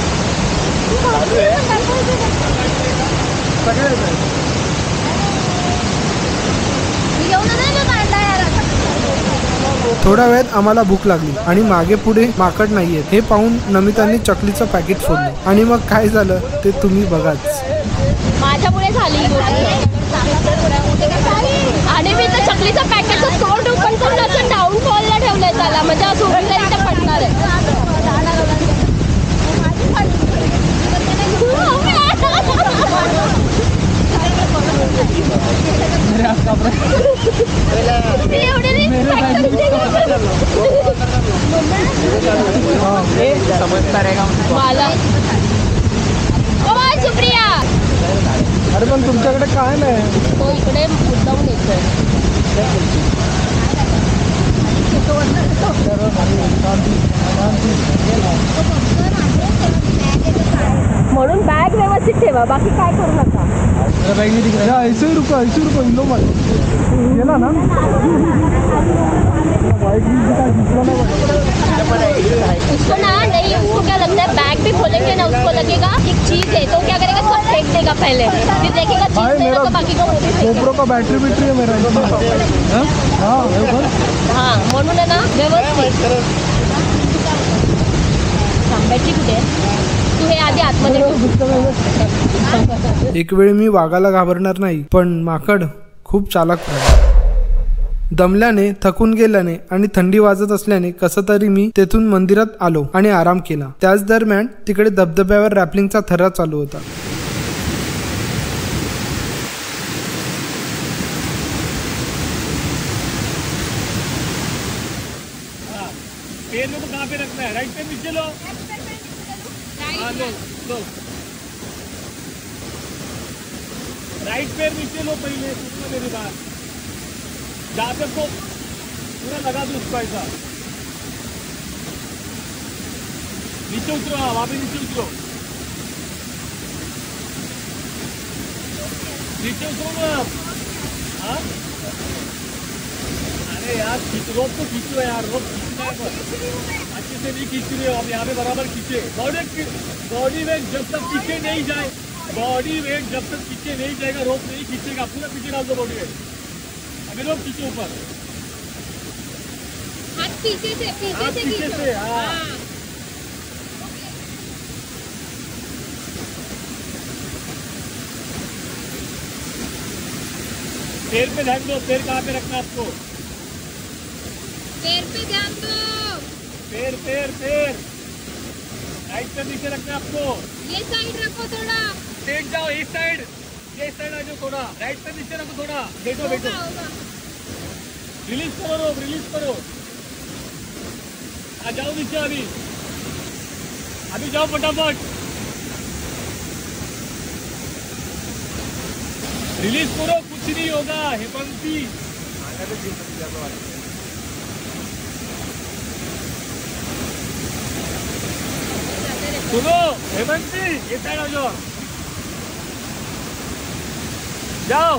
थोड्या वेळात आम्हाला भूक लागली आणि मागे पुढे माकड नाहीये हे पाहून नमितांनी चकलीचं पॅकेट फोडलं आणि मग काय झालं ते तुम्ही बघाच. माझ्यामुळे झाली आणि मी तर चकलीचं पॅकेटचं तोंड ओपन करून असं डाऊनफॉलला ठेवलंय त्याला, म्हणजे असं उभी तरी ते पडणार आहे. मला सुप्रिया अरे पण तुमच्याकडे काय नाही. तो इकडे मुद्दाम येतोय म्हणून बॅग व्यवस्थित ठेवा, बाकी काय करू नका. ऐंशी रुपये ऐंशी रुपये किलो मध्ये गेला ना. उसको ना नहीं, उसको क्या लगता है बैग भी खोलेंगे ना उसको लगेगा एक चीज है, तो क्या करेगा सब फेंक देगा पहले, फिर देखेगा चीज नहीं तो बाकी का वो भी फेंकेगा. गोप्रो का बैटरी बैटरी है मेरा. हाँ हाँ म्हणून आहे ना व्यवस्थित. बॅटरी कुठे तू हे आधी आतमध्ये. एक वेळ मी वाघाला घाबरणार नाही, पण माकड खूप चालाक आहे. दमल्याने, थकून गेल्याने आणि थंडी वाजत असल्याने कसं तरी मी तेथून मंदिरात आलो आणि आराम केला. त्याच दरम्यान तिकडे धबधब्यावर रॅपलिंगचा थरा चालू होता. पैर को कहाँ पे रखना है? राइट पैर नीचे लो. हाँ लो लो. राइट पैर नीचे लो पहले, उसमें मेरी बात. जहाँ पे को पूरा लगा दो उसको ऐसा. नीचे उतरो, वहाँ पे नीचे उतरो. नीचे उतरो ना. हाँ अरे यार रोप तो खींचो यार, रोप खींचना है पर अच्छे से नहीं खींच रहे हो. अब यहाँ पे बराबर खींचे. बॉडी बॉडी वेट जब तक पीछे नहीं जाए, बॉडी वेट जब तक पीछे नहीं जाएगा रोप नहीं खींचेगा. पूरा पीछे डाल दो बॉडी वेट. अभी रोप खींचो ऊपर. हाथ पीछे से पीछे हाथ से पीछे से. हाँ पैर पे ध्यान दो. पैर कहाँ पे रखना आपको? पैर पे ध्यान दो. पैर पैर पैर राइट पैर नीचे रखना आपको. ये साइड रखो थोड़ा. देख जाओ इस साइड, ये साइड आ जाओ थोड़ा. राइट पैर नीचे रखो थोड़ा. बैठो बैठो. रिलीज करो रिलीज करो आ जाओ नीचे अभी अभी जाओ फटाफट रिलीज करो कुछ नहीं होगा हेमंती सुनो हेमंती ये साइड आ जाओ जाओ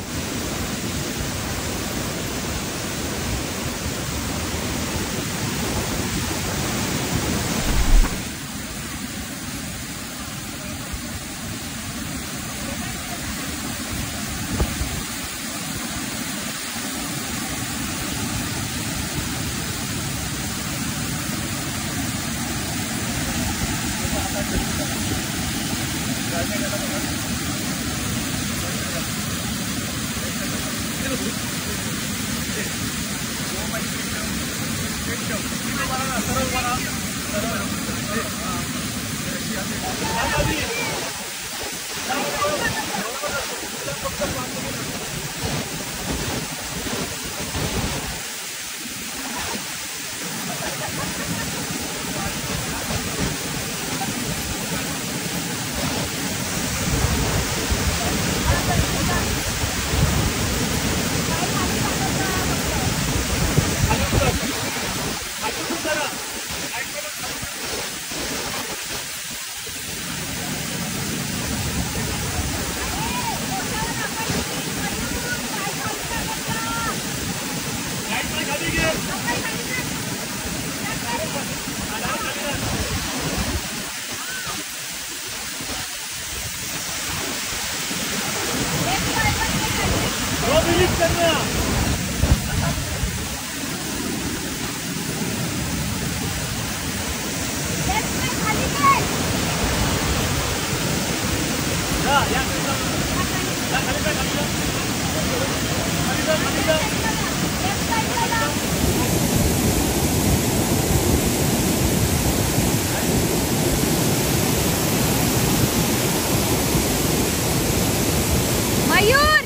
मयूर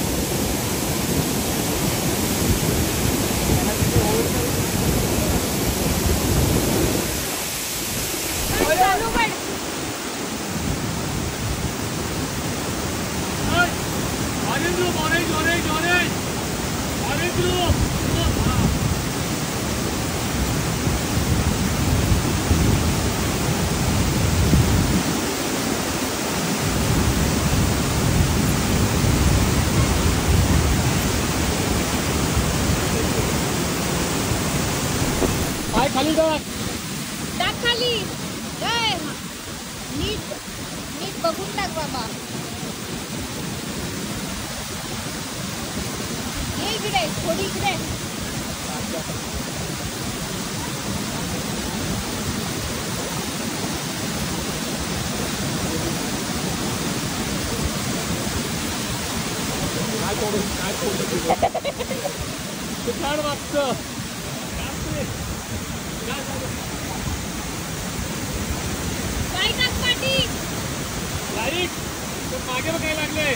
चालू कर orange room orange orange orange orange room काय खाली टाक टाक खाली जय नीट नीट बघून टाक बाबा ये इकडे थोडी इकडे काय करू काय करू ते काढ मागचं काय टाक पाठी लाईक ते मागे बघ काय लागले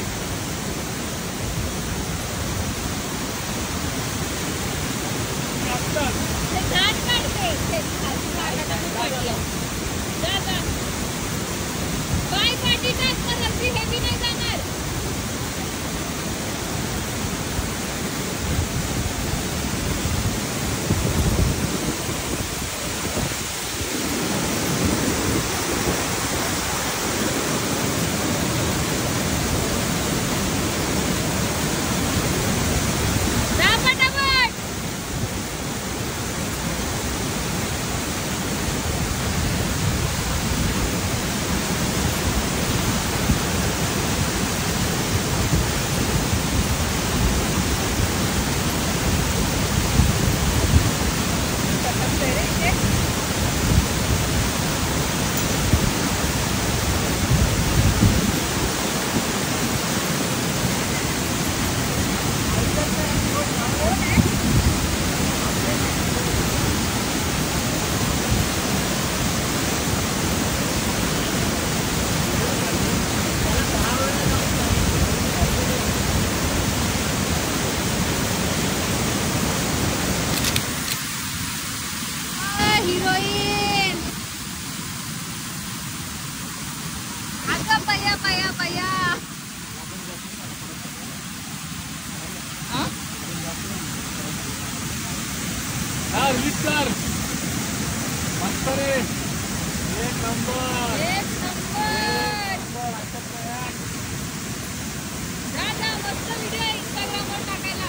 ते झाड काढते ते झाडाला पाडलं जा जा पाय पाठी टाक तर अशी हेवी नाही जाणार कर लिफ्ट कर मस्त रे एक नंबर एक नंबर राजा मस्त व्हिडिओ इंस्टाग्रामवर टाकायला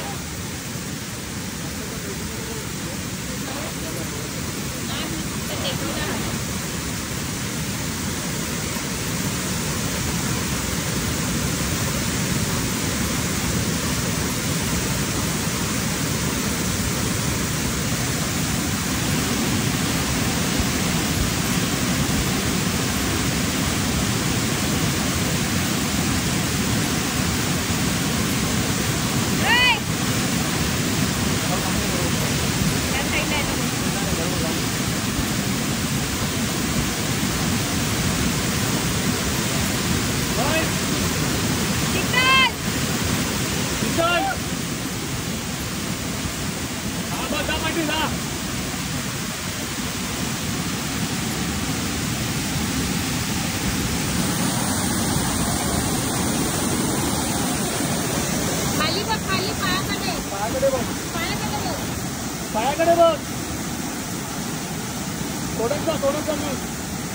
खाली बघ खाली पायाकडे पायाकडे बघ पायाकडे बघ पायाकडे बघ थोडंच जा थोडंच जा मग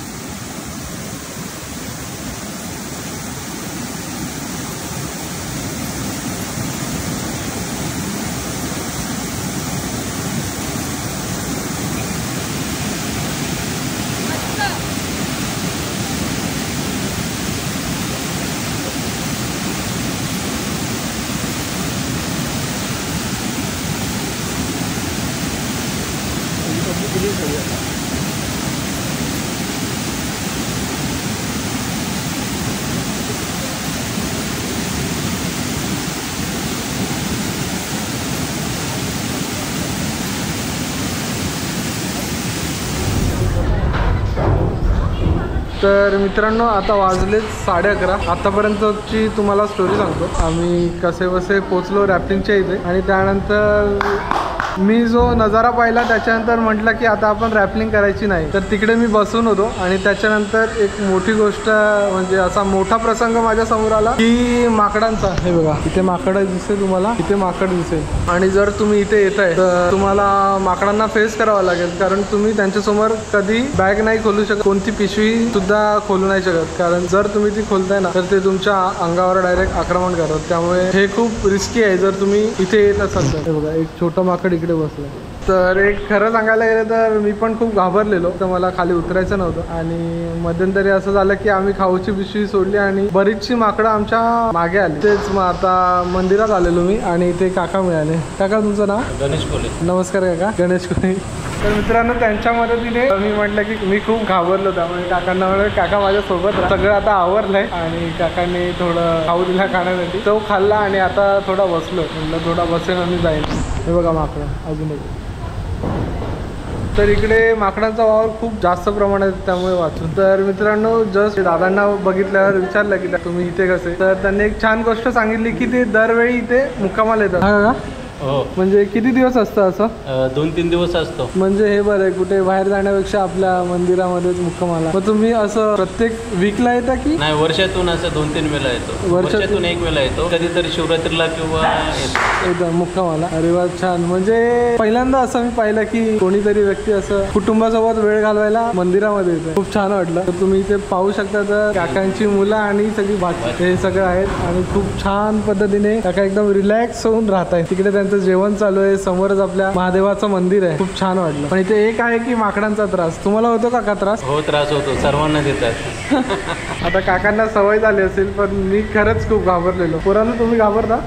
तर मित्रांनो आता वाजलेत साडे अकरा. आतापर्यंतची तुम्हाला स्टोरी सांगतो. आम्ही कसे बसे पोचलो रॅफ्टिंगच्या इथे आणि त्यानंतर मी जो नजारा पाहिला त्याच्यानंतर म्हटलं की आता आपण रॅफ्टिंग करायची नाही. तर तिकडे मी बसून होतो आणि त्याच्यानंतर एक मोठी गोष्ट म्हणजे असा मोठा प्रसंग माझ्या समोर आला की माकडांचा. हे बघा इथे माकड दिसेल तुम्हाला, इथे माकड दिसेल आणि जर तुम्ही इथे येत आहे तर तुम्हाला माकडांना फेस करावं लागेल कारण तुम्ही त्यांच्यासमोर कधी बॅग नाही खोलू शकत, कोणती पिशवी सुद्धा खोलू नाही शकत कारण जर तुम्ही ती खोलताय ना तर ते तुमच्या अंगावर डायरेक्ट आक्रमण करतात. त्यामुळे हे खूप रिस्की आहे जर तुम्ही इथे येत असाल तर. हे बघा एक छोटं माकड इकडे बसलं. तर एक खरं सांगायला गेलं तर मी पण खूप घाबरलेलो. तर मला खाली उतरायचं नव्हतं आणि मध्यंतरी असं झालं की आम्ही खाऊची पिशवी सोडली आणि बरीचशी माकडं आमच्या मागे आली. तेच मग आता मंदिरात आलेलो मी आणि इथे काका मिळाले. काका तुमचं नाव? गणेश कोले. नमस्कार काका. गणेश कोले. तर मित्रांनो त्यांच्या मदतीने मी म्हटलं की मी खूप घाबरलो त्यामुळे काकांना म्हणलं काका माझ्यासोबत राहा. सगळं आता आवरलंय आणि काकांनी थोडं खाऊ दिला खाण्यासाठी. तो खाल्ला आणि आता थोडा बसलो. म्हटलं थोडा बसेन आणि जाईल. हे बघा माकडं अजून एक. तर इकडे माकडांचा वावर खूप जास्त प्रमाणात त्यामुळे वाचून. तर मित्रांनो जस्ट दादांना बघितल्यावर विचारलं की तुम्ही इथे कसे, तर त्यांनी एक छान गोष्ट सांगितली की ते दरवेळी इथे मुक्कामाला येतात. हा का? हो. म्हणजे किती दिवस असतं असं? दोन तीन दिवस असतो. म्हणजे हे बरं आहे कुठे बाहेर जाण्यापेक्षा आपल्या मंदिरामध्येच मुक्कामाला. मग तुम्ही असं प्रत्येक वीकला येता की नाही? वर्षातून असं दोन तीन वेळा येतो. वर्षातून एक वेळा येतो, कधीतरी शिवरात्रीला किंवा येतो मुक्कामाला. अरे वा छान. म्हणजे पहिल्यांदा असं मी पाहिलं की कोणीतरी व्यक्ती असं कुटुंबासोबत वेळ घालवायला मंदिरामध्ये येतं. खूप छान वाटलं. तर तुम्ही इथे पाहू शकता तर काकांची मुलं आणि सगळी भाची हे सगळं आहेत आणि खूप छान पद्धतीने काका एकदम रिलॅक्स होऊन राहत आहे. तिकडे त्यांचं जेवण चालू आहे, समोरच आपल्या महादेवाचं मंदिर आहे. खूप छान वाटलं. पण इथे एक आहे की माकडांचा त्रास. तुम्हाला होतो काका त्रास? हो त्रास होतो, सर्वांना देतात. आता काकांना सवय झाली असेल पण मी खरंच खूप घाबरलेलो. पोरांनो तुम्ही घाबरता?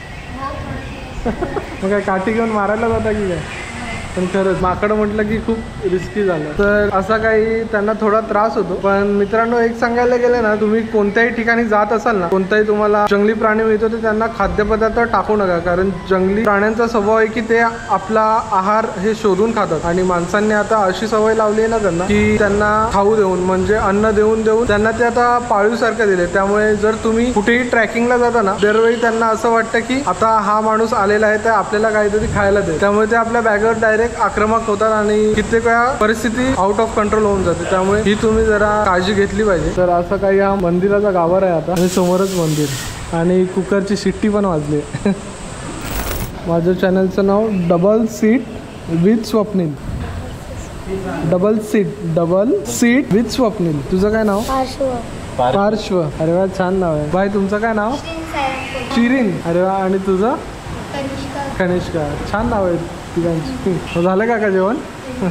मग काय काठी घेऊन मारायला जाता की काय? पण खरंच माकडं म्हटलं की खूप रिस्की झालं. तर असा काही त्यांना थोडा त्रास होतो. पण मित्रांनो एक सांगायला गेलं ना, तुम्ही कोणत्याही ठिकाणी जात असाल ना, कोणताही तुम्हाला जंगली प्राणी मिळतो तर त्यांना खाद्यपदार्थ टाकू नका कारण जंगली प्राण्यांचा स्वभाव आहे की ते आपला आहार हे शोधून खातात आणि माणसांनी आता अशी सवय लावली आहे ना त्यांना की त्यांना खाऊ देऊन म्हणजे अन्न देऊन देऊन त्यांना ते आता पाळीवसारखं दिले. त्यामुळे जर तुम्ही कुठेही ट्रॅकिंगला जाता ना दरवेळी त्यांना असं वाटतं की आता हा माणूस आलेला आहे तर आपल्याला काहीतरी खायला दे. त्यामुळे ते आपल्या बॅगवर डायरेक्ट आक्रमक होतात आणि कित्येक वेळा परिस्थिती आउट ऑफ कंट्रोल होऊन जाते. त्यामुळे ही तुम्ही जरा काळजी घेतली पाहिजे. तर असं काही हा मंदिराचा गाभारा आहे आता आणि समोरच मंदिर आणि कुकरची शिट्टी पण वाजली. माझं चॅनलचं नाव double seat with Swapnil. Double seat double seat with Swapnil. तुझं काय नाव? पार्श्व. अरे वा छान नाव आहे. बाई तुमचं काय नाव? शिरीन. अरे वा. आणि तुझं? कनिष्का. छान नाव आहे तिघांची. झालं का का जेवण?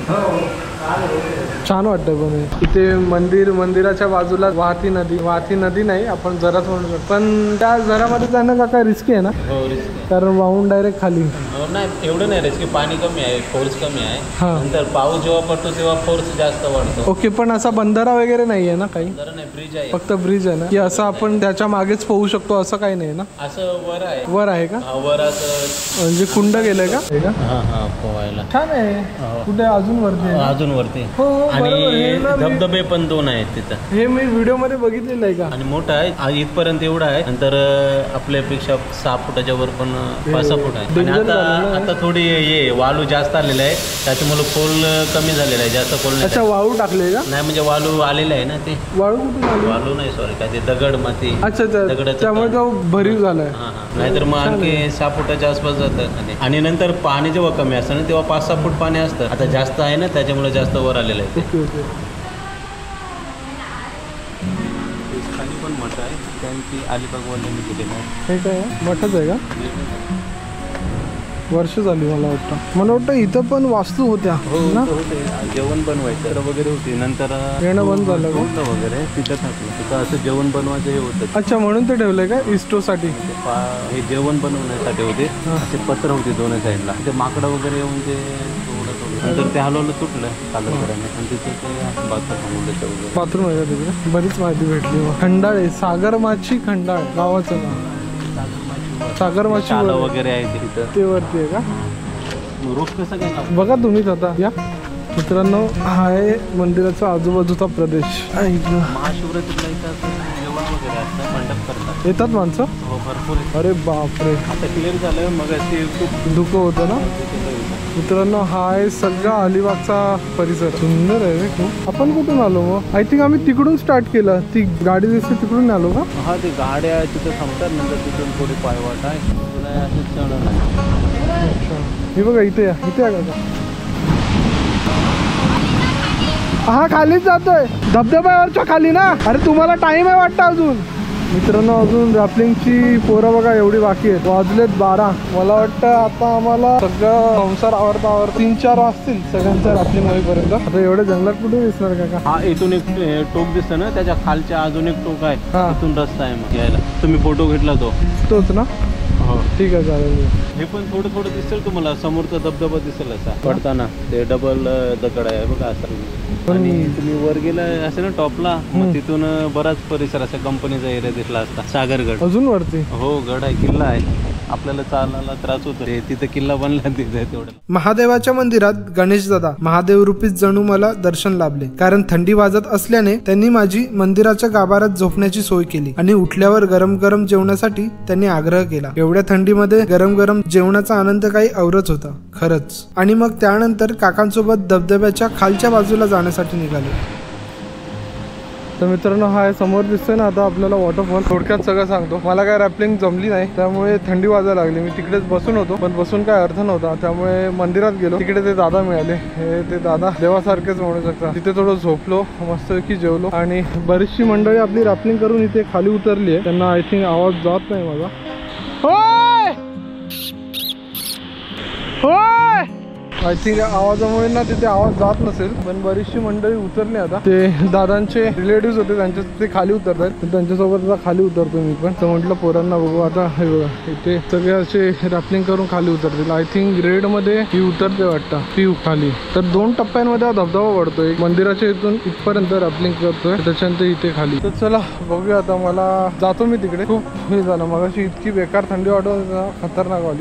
छान वाटतं पण इथे मंदिर, मंदिराच्या बाजूला वाहती नदी. वाहती नदी नाही आपण झराच म्हणू शकतो, पण त्या झरामध्ये जाणं का काय रिस्की आहे ना? हो रिस्की. कारण वाहून डायरेक्ट खाली. नाही एवढं नाही रिस्की, पाणी कमी आहे, फोर्स कमी आहे. नंतर पाऊस जेव्हा पडतो तेव्हा फोर्स जास्त वाढतो. ओके. पण असा बंधारा वगैरे नाही आहे ना काही? ब्रिज आहे फक्त ब्रिज आहे ना? की असं आपण त्याच्या मागेच पोहू शकतो असं काही नाही ना? असं वर आहे. वर आहे का? वर असं म्हणजे कुंड गेलंय का? हा हा पोहायला छान आहे. कुठे अजून वरती? अजून वरती. हो आणि धबधबे पण दोन आहेत तिथं. हे मी व्हिडिओ मध्ये बघितलेलं आहे का? आणि मोठा आहे इथपर्यंत एवढा आहे. नंतर आपल्यापेक्षा सहा फुटाच्या वर पण पाच सहा फूट आहे. आणि आता आता थोडी हे वाळू जास्त आलेलं आहे त्याच्यामुळे खोल कमी झालेला आहे, जास्त खोल नाही. अच्छा वाळू टाकले का? नाही म्हणजे वाळू आलेला आहे ना ते. वाळू कुठे? वाळू नाही सॉरी काय ते दगड माती. अच्छा दगडाचं. त्यामुळे तो भरीव झालाय. हा हा. नाहीतर मग आणखी सहा फुटाच्या आसपास जातं. आणि नंतर पाणी जेव्हा कमी असतं ना तेव्हा पाच सहा फूट पाणी असतं. आता जास्त आहे ना त्याच्यामुळे जास्त वर आलेलं आहे. Okay okay. खाली पण मठ आहे त्यांची अलिबागवाल्यांनी केलेलं आहे. हे काय मठच आहे का? वर्ष झाली मला वाटतं. मला वाटतं इथं पण वास्तू होत्या ना? जेवण बनवायचं वगैरे होती. नंतर येणं बंद झालं वगैरे तिथं टाकलं. तिथं असं जेवण बनवायचं हे होतं. अच्छा म्हणून ते ठेवलंय का इस्टोसाठी? हे जेवण बनवण्यासाठी होते. असे पत्र होते दोन्ही साईडला. ते माकडं वगैरे येऊन ते नंतर ते हलवलं तुटलं कागदपत्राने. आणि तिथे ते बाथरूम वगैरे बाथरूम आहे का तिकडे? बरीच माहिती भेटली. खंडाळे सागरमाची खंडाळ गावाचं नाव. सागरमाची वगैरे आहे तिथं ते वरती आहे का? रोज कसं काय बघा तुम्हीच आता. या मित्रांनो हा आहे मंदिराचा आजूबाजूचा प्रदेश. महाशिवरात्रीला जेवण वगैरे असतं, मंडप करतात. येतात माणसं? हो भरपूर. अरे बापरे. आता क्लिअर झालं. मग ते खूप धुकं होतं ना? मित्रांनो हा आहे सगळा अलिबागचा परिसर. सुंदर आहे रे खूप. आपण कुठून आलो मग? आय थिंक आम्ही तिकडून स्टार्ट केलं. ती गाडी दिसते तिकडून आलो का? हा ते गाड्या तिथं थांबतात. नंतर तिथून थोडी पायवाट आहे. तुला असंच चढण आहे. अच्छा हे बघा इथे या. इथे या का? हा खालीच जातोय धबधब्यावरच्या खाली ना? अरे तुम्हाला टाइम आहे वाटतं अजून? मित्रांनो अजून रॅपलिंगची पोरं बघा एवढी बाकी आहेत. वाजलेत बारा. मला वाटतं आता आम्हाला सगळं संसार आवडता आवडता तीन चार वाजतील सगळ्यांचं रॅपलिंग होईपर्यंत. आता एवढ्या जंगलात कुठे दिसणार का? हा इथून एक टोक दिसतं ना त्याच्या खालच्या अजून एक टोक आहे. इथून रस्ता आहे मग यायला. तुम्ही फोटो घेतला तो तोच ना? हो ठीक आहे चालेल. हे पण थोडं थोडं दिसेल तुम्हाला. समोरचा धबधबा दिसेल असा पडताना. ते डबल दगड आहे बघा असं. आणि तुम्ही वर गेला असे ना टॉपला मग तिथून बराच परिसर असा कंपनीचा एरिया दिसला असता. सागरगड अजून वरती? हो गड आहे, किल्ला आहे. आपल्याला चालायला त्रास होतो रे तिथे. किल्ला बनला तिथे तेवढं. महादेवाच्या मंदिरात गणेशदादा महादेव रूपीत जणू मला दर्शन लाभले. कारण थंडी वाजत असल्याने त्यांनी माझी मंदिराच्या गाभाऱ्यात झोपण्याची सोय केली आणि उठल्यावर गरम गरम जेवणासाठी त्यांनी आग्रह केला. एवढ्या थंडीमध्ये गरम गरम जेवणाचा आनंद काही औरच होता खरंच. आणि मग त्यानंतर काकांसोबत धबधब्याच्या खालच्या बाजूला जाण्यासाठी निघाले. तर मित्रांनो हा समोर दिसतोय ना आता आपल्याला वॉटरफॉल. थोडक्यात सगळं सांगतो. मला काय रॅपलिंग जमली नाही त्यामुळे थंडी वाजायला लागली. मी तिकडेच बसून होतो पण बसून काय अर्थ नव्हता त्यामुळे मंदिरात गेलो. तिकडे ते दादा मिळाले. हे ते दादा देवासारखेच म्हणू शकता. तिथे थोडं झोपलो, मस्तपैकी जेवलो आणि बरीचशी मंडळी आपली रॅपलिंग करून इथे खाली उतरली आहे. त्यांना आय थिंक आवाज जात नाही माझा. होय होय आय थिंक आवाजामुळे ना तिथे आवाज जात नसेल पण बरीचशी मंडळी उतरली. आता ते दादांचे रिलेटिव्ह होते त्यांच्या ते खाली उतरत आहेत. त्यांच्यासोबत आता खाली उतरतो मी पण. तर म्हटलं पोरांना बघू आता. हे बघा इथे सगळे असे रॅपलिंग करून खाली उतरतील. आय थिंक रेड मध्ये ही उतरते वाटतं पिऊ खाली. तर दोन टप्प्यांमध्ये हा धबधबा वाढतोय. मंदिराच्या इथून इथपर्यंत रॅपलिंग करतोय त्याच्यानंतर इथे खाली. तर चला बघूया आता. मला जातो मी तिकडे. खूप हे झालं मगाशी इतकी बेकार थंडी वाटत खतरनाक वाली.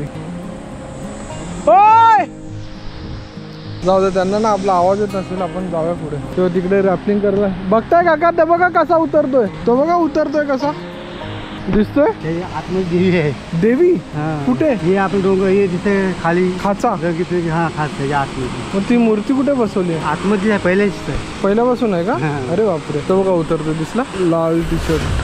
जाऊ दे त्यांना ना आपला आवाज येत नसेल. आपण जाऊया पुढे. तेव्हा तिकडे रॅपलिंग करायला बघताय काका ते बघा कसा उतरतोय. तो बघा उतरतोय कसा दिसतोय. आतमध्ये देवी आहे. देवी कुठे? हे आपण डोंगर हे तिथे खाली खाचा. हा खाच आतमध्ये. मग ती मूर्ती कुठे बसवली? आतमध्ये आहे पहिल्याच पहिल्यापासून आहे का? अरे बापरे. तो बघा उतरतोय दिसला. लाल टी शर्ट.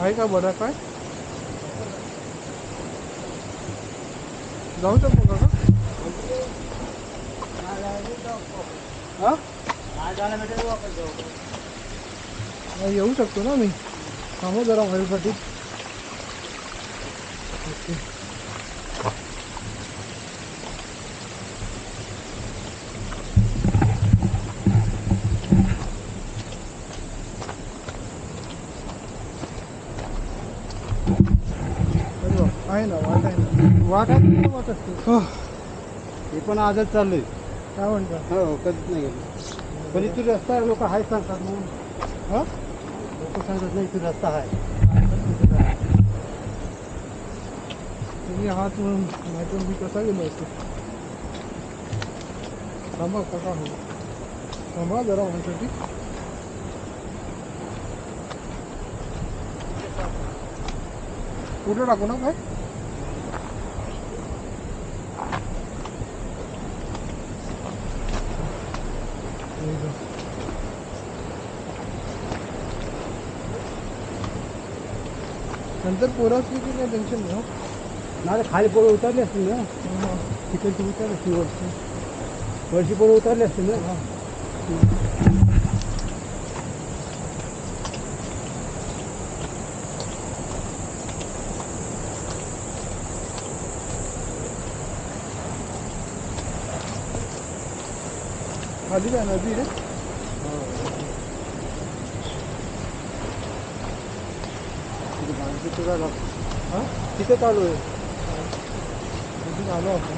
आहे का बरं काय जाऊ शकतो का हा येऊ शकतो ना मी थांबू जरा माझ्यासाठी आहे ना वाट आहे ना वाट आहे वाट असते हो हे पण आजच चाललोय काय म्हणतात हो कधीच नाही गेलो पण इथून रस्ता लोक हाय सांगतात मग हा लोक सांगतात नाही इथून रस्ता आहे तुम्ही हात म्हणून नाहीतर मी कसा गेलो असतो थांबा कसा हो थांबा जरा माझ्यासाठी कुठं टाकू ना काय नंतर पोरं असली की काही टेन्शन नाही हो नाही खाली पोरं उतरले असतील ना तिकडची उतरले असतील वरची वरची पोरं उतरले असतील ना खाली काय नदी रे हां तिथे चालू आहे तिथे आलो आपण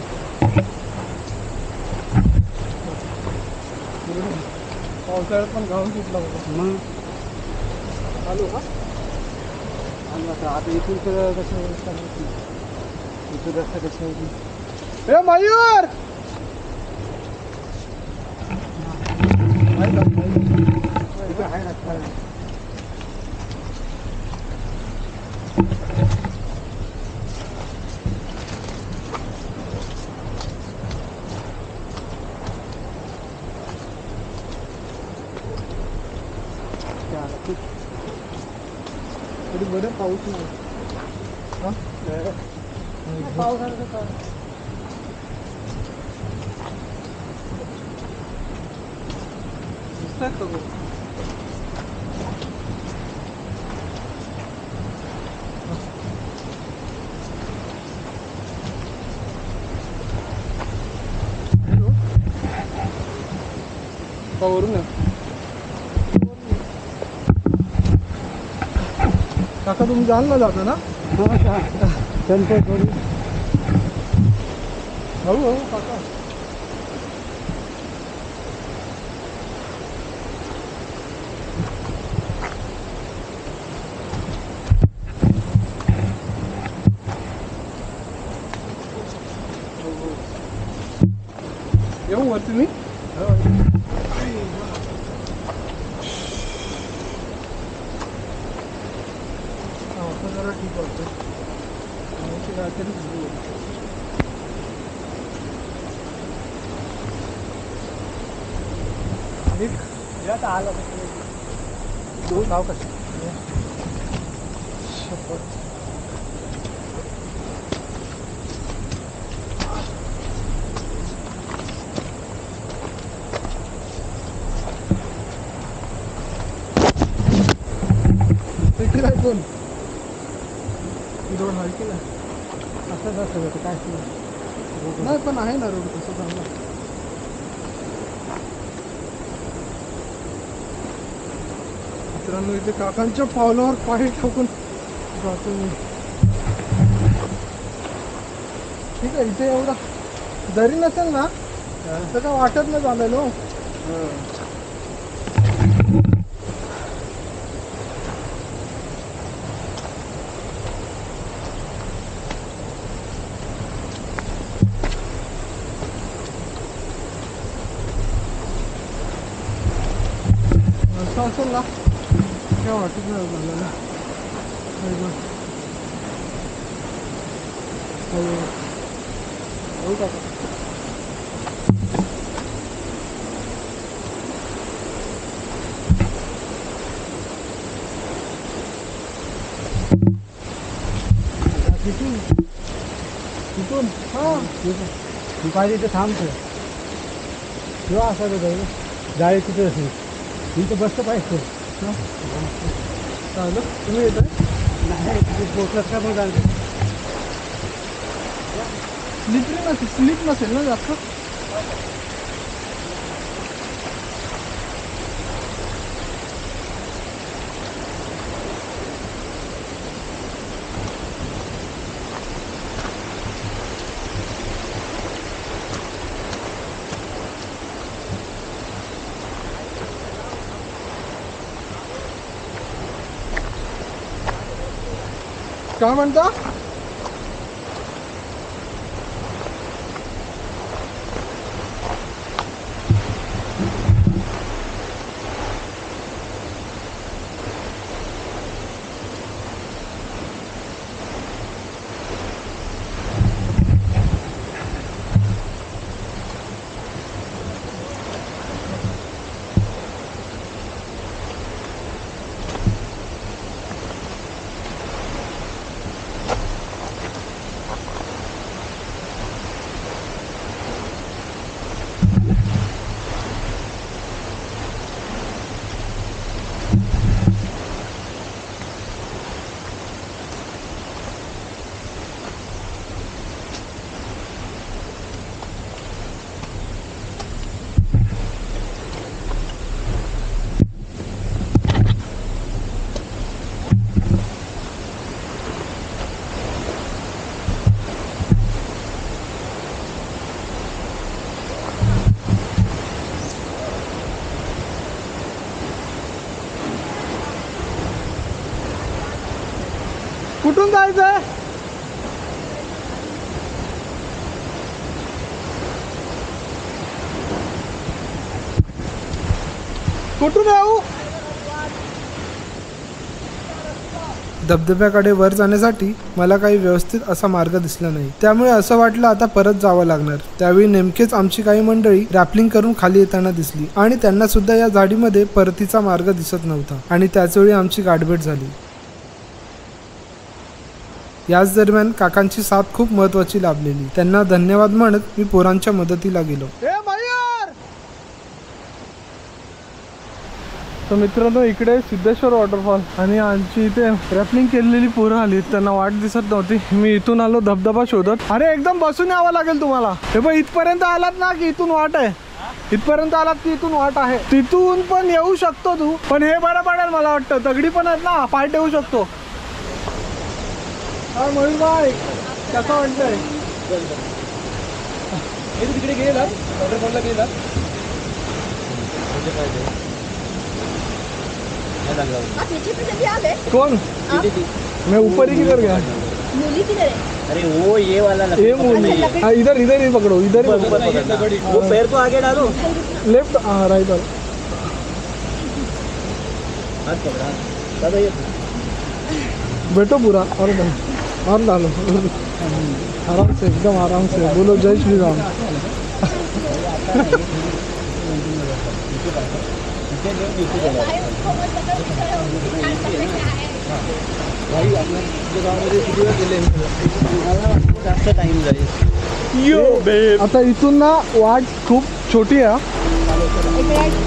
पावसाळ्यात पण गावून सुटला होता मग आलो का आणि आता आता इथून तर कसं चालत नाही इथून रस्ता कसं होती ए मयूर इथं आहे रस्ता तरी बरं पाऊस नाही हा पाऊस आला तर दिसतात का बघ वरून काका तुम्ही जालना जाता ना संपर्क हळू हळू काका येऊ वरती मी जरा ठीक वाटतं काहीतरी एक आलं दोन नाव कसं शपथ इथे काय कोण रोड आहे की नाही असंच असं होतं काय नाही पण आहे ना रोड तसं चांगला मित्रांनो इथे काकांच्या पावलावर पाय टाकून जातो मी ठीक आहे इथे एवढा जरी नसेल ना तर काय वाटत नाही झालेलो असेल ना काय वाटत नाही झालेला हो टाका तिथून हा तू पाहिजे इथे थांबतो किंवा असं का जाईल जाळी तिथे असेल इथं बसतं पाहिजे चालेल तुम्ही येत नाही पोचलात का मग स्लिपरी नसेल स्लिप नसेल ना जास्त काय म्हणता कुठून जायचंय कुठून येऊ धबधब्याकडे वर जाण्यासाठी मला काही व्यवस्थित असा मार्ग दिसला नाही त्यामुळे असं वाटलं आता परत जावं लागणार त्यावेळी नेमकेच आमची काही मंडळी रॅपलिंग करून खाली येताना दिसली आणि त्यांना सुद्धा या झाडीमध्ये परतीचा मार्ग दिसत नव्हता आणि त्याच वेळी आमची गाठभेट झाली याच दरम्यान काकांची साथ खूप महत्वाची लाभलेली त्यांना धन्यवाद म्हणत मी पोरांच्या मदतीला गेलो तर मित्रांनो इकडे सिद्धेश्वर वॉटरफॉल आणि आमची इथे रॅपलिंग केलेली पोरं आली त्यांना वाट दिसत नव्हती मी इथून आलो धबधबा शोधत अरे एकदम बसून यावं लागेल तुम्हाला हे बघ इथपर्यंत आलात ना की इथून वाट आहे इथपर्यंत आलात की इथून वाट आहे तिथून पण येऊ शकतो तू पण हे बरं पडेल मला वाटतं दगडी पण आहेत ना पाय ठेवू शकतो हा मयूर बाय कसं वाटतंय तिकडे गेला वॉटरफॉलला गेला कौन मैं ऊपर ही किधर गया मूली किधर है? अरे वो ये वाला ये मूली हाँ इधर इधर ही पकड़ो इधर ही पकड़ो वो पैर को आगे डालो लेफ्ट हाँ राइट वाला हाथ पकड़ा बैठो पूरा और और डालो आराम से एकदम आराम से बोलो जय श्री राम आता इथून ना वाट खूप छोटी आहे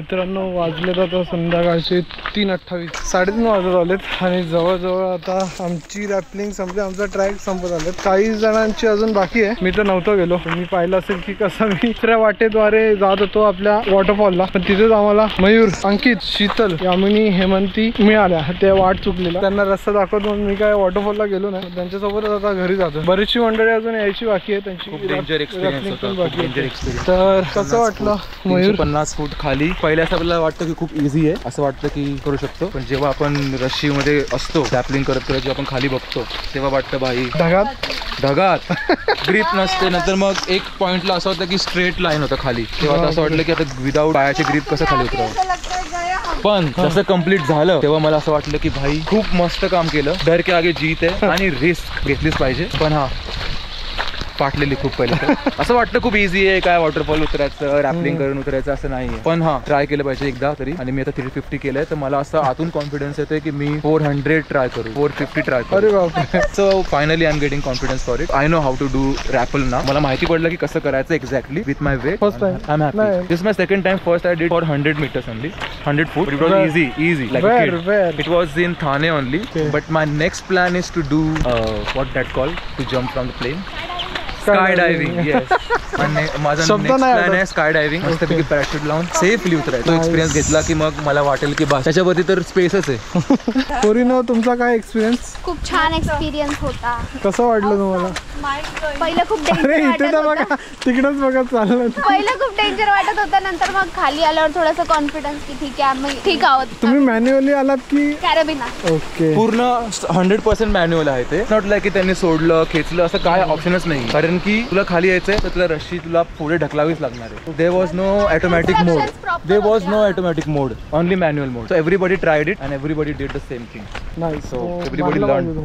मित्रांनो वाजलेत आता संध्याकाळचे तीन अठ्ठावीस साडेतीन वाजत आलेत आणि जवळजवळ आता आमची रॅपलिंग संपली, आमचा ट्रॅक संपत आलेत. काही जणांची अजून बाकी आहे. मी तर नव्हतो गेलो. मी पाहिलं असेल की कसं मी दुसऱ्या वाटेद्वारे जात होतो आपल्या वॉटरफॉलला, पण तिथेच आम्हाला मयूर, अंकित, शीतल, यामिनी, हेमंती मिळाल्या. त्या वाट चुकलेला, त्यांना रस्ता दाखवत म्हणून मी काय वॉटरफॉलला गेलो नाही. त्यांच्यासोबतच आता घरी जातो. बरीचशी मंडळी अजून यायची बाकी आहे, त्यांची डेंजर एक्सपिरियन्स होता. तर कसं वाटलं मयूर? पन्नास फूट खाली पहिल्या आपल्याला वाटतं की खूप इझी आहे, असं वाटतं की करू शकतो, पण जेव्हा आपण रशी मध्ये असतो रॅपलिंग करत करत जेव्हा आपण खाली बघतो तेव्हा वाटतं भाई ढगात ढगात ग्रीप नसते. नंतर मग एक पॉइंटला असं होतं की स्ट्रेट लाईन होतं खाली, तेव्हा असं वाटलं की आता विदाऊट पायाची ग्रीप कसं खाली उतरावं. पण जसं कम्प्लीट झालं तेव्हा मला असं वाटलं की भाई खूप मस्त काम केलं. डर के आगे जीत आहे आणि रिस्क घेतलीच पाहिजे. पण हा पाटलेली खूप पहिले असं वाटतं खूप इझी आहे काय वॉटरफॉल उतरायचं, रॅपलिंग करून उतरायचं असं नाहीये. पण हा ट्राय केलं पाहिजे एकदा तरी. आणि मी आता थ्री फिफ्टी केलंय तर मला असं आतून कॉन्फिडन्स येतोय की मी फोर हंड्रेड ट्राय करू, फोर फिफ्टी ट्राय करू. So finally I am getting confidence for it. I know how to do rappel ना. मला माहिती पडलं की कसं करायचं exactly with my way. First time I am happy. This my second time. First I did for hundred metres only, hundred feet. It was easy easy like it was in Thane only. But my next plan is to do what that call to jump from the plane. Skydiving. Yes. आणि माझा नेक्स्ट प्लॅन आहे स्काय डायव्हिंग. मस्तपैकी पॅराशूट लावून सेफली उतरायचं. तो एक्सपिरियन्स घेतला की मग मला वाटेल की बस त्याच्यावरती तर स्पेसच आहे. पोरीनो तुमचा काय एक्सपिरियन्स? खूप छान एक्सपिरियन्स होता. कसं वाटलं तुम्हाला? पहिलं खूप अरे डेंजर इथे तर वाटत बघा, होतं. तिकडच बघा चाललं. पहिलं खूप डेंजर वाटत होतं, नंतर मग खाली आल्यावर थोडंसं कॉन्फिडन्स की ठीक आहे आम्ही ठीक आहोत. तुम्ही मॅन्युअली आलात की कॅरेबिना? ओके. पूर्ण हंड्रेड पर्सेंट मॅन्युअल आहे ते. नॉट लाईक की त्यांनी सोडलं खेचलं असं काय ऑप्शनच नाही. कारण की तुला खाली यायचंय तर तुला रशी तुला पुढे ढकलावीच लागणार आहे. There was no automatic mode. There was no automatic mode, only manual mode. So everybody tried it and everybody did the same thing. Nice. So everybody learn.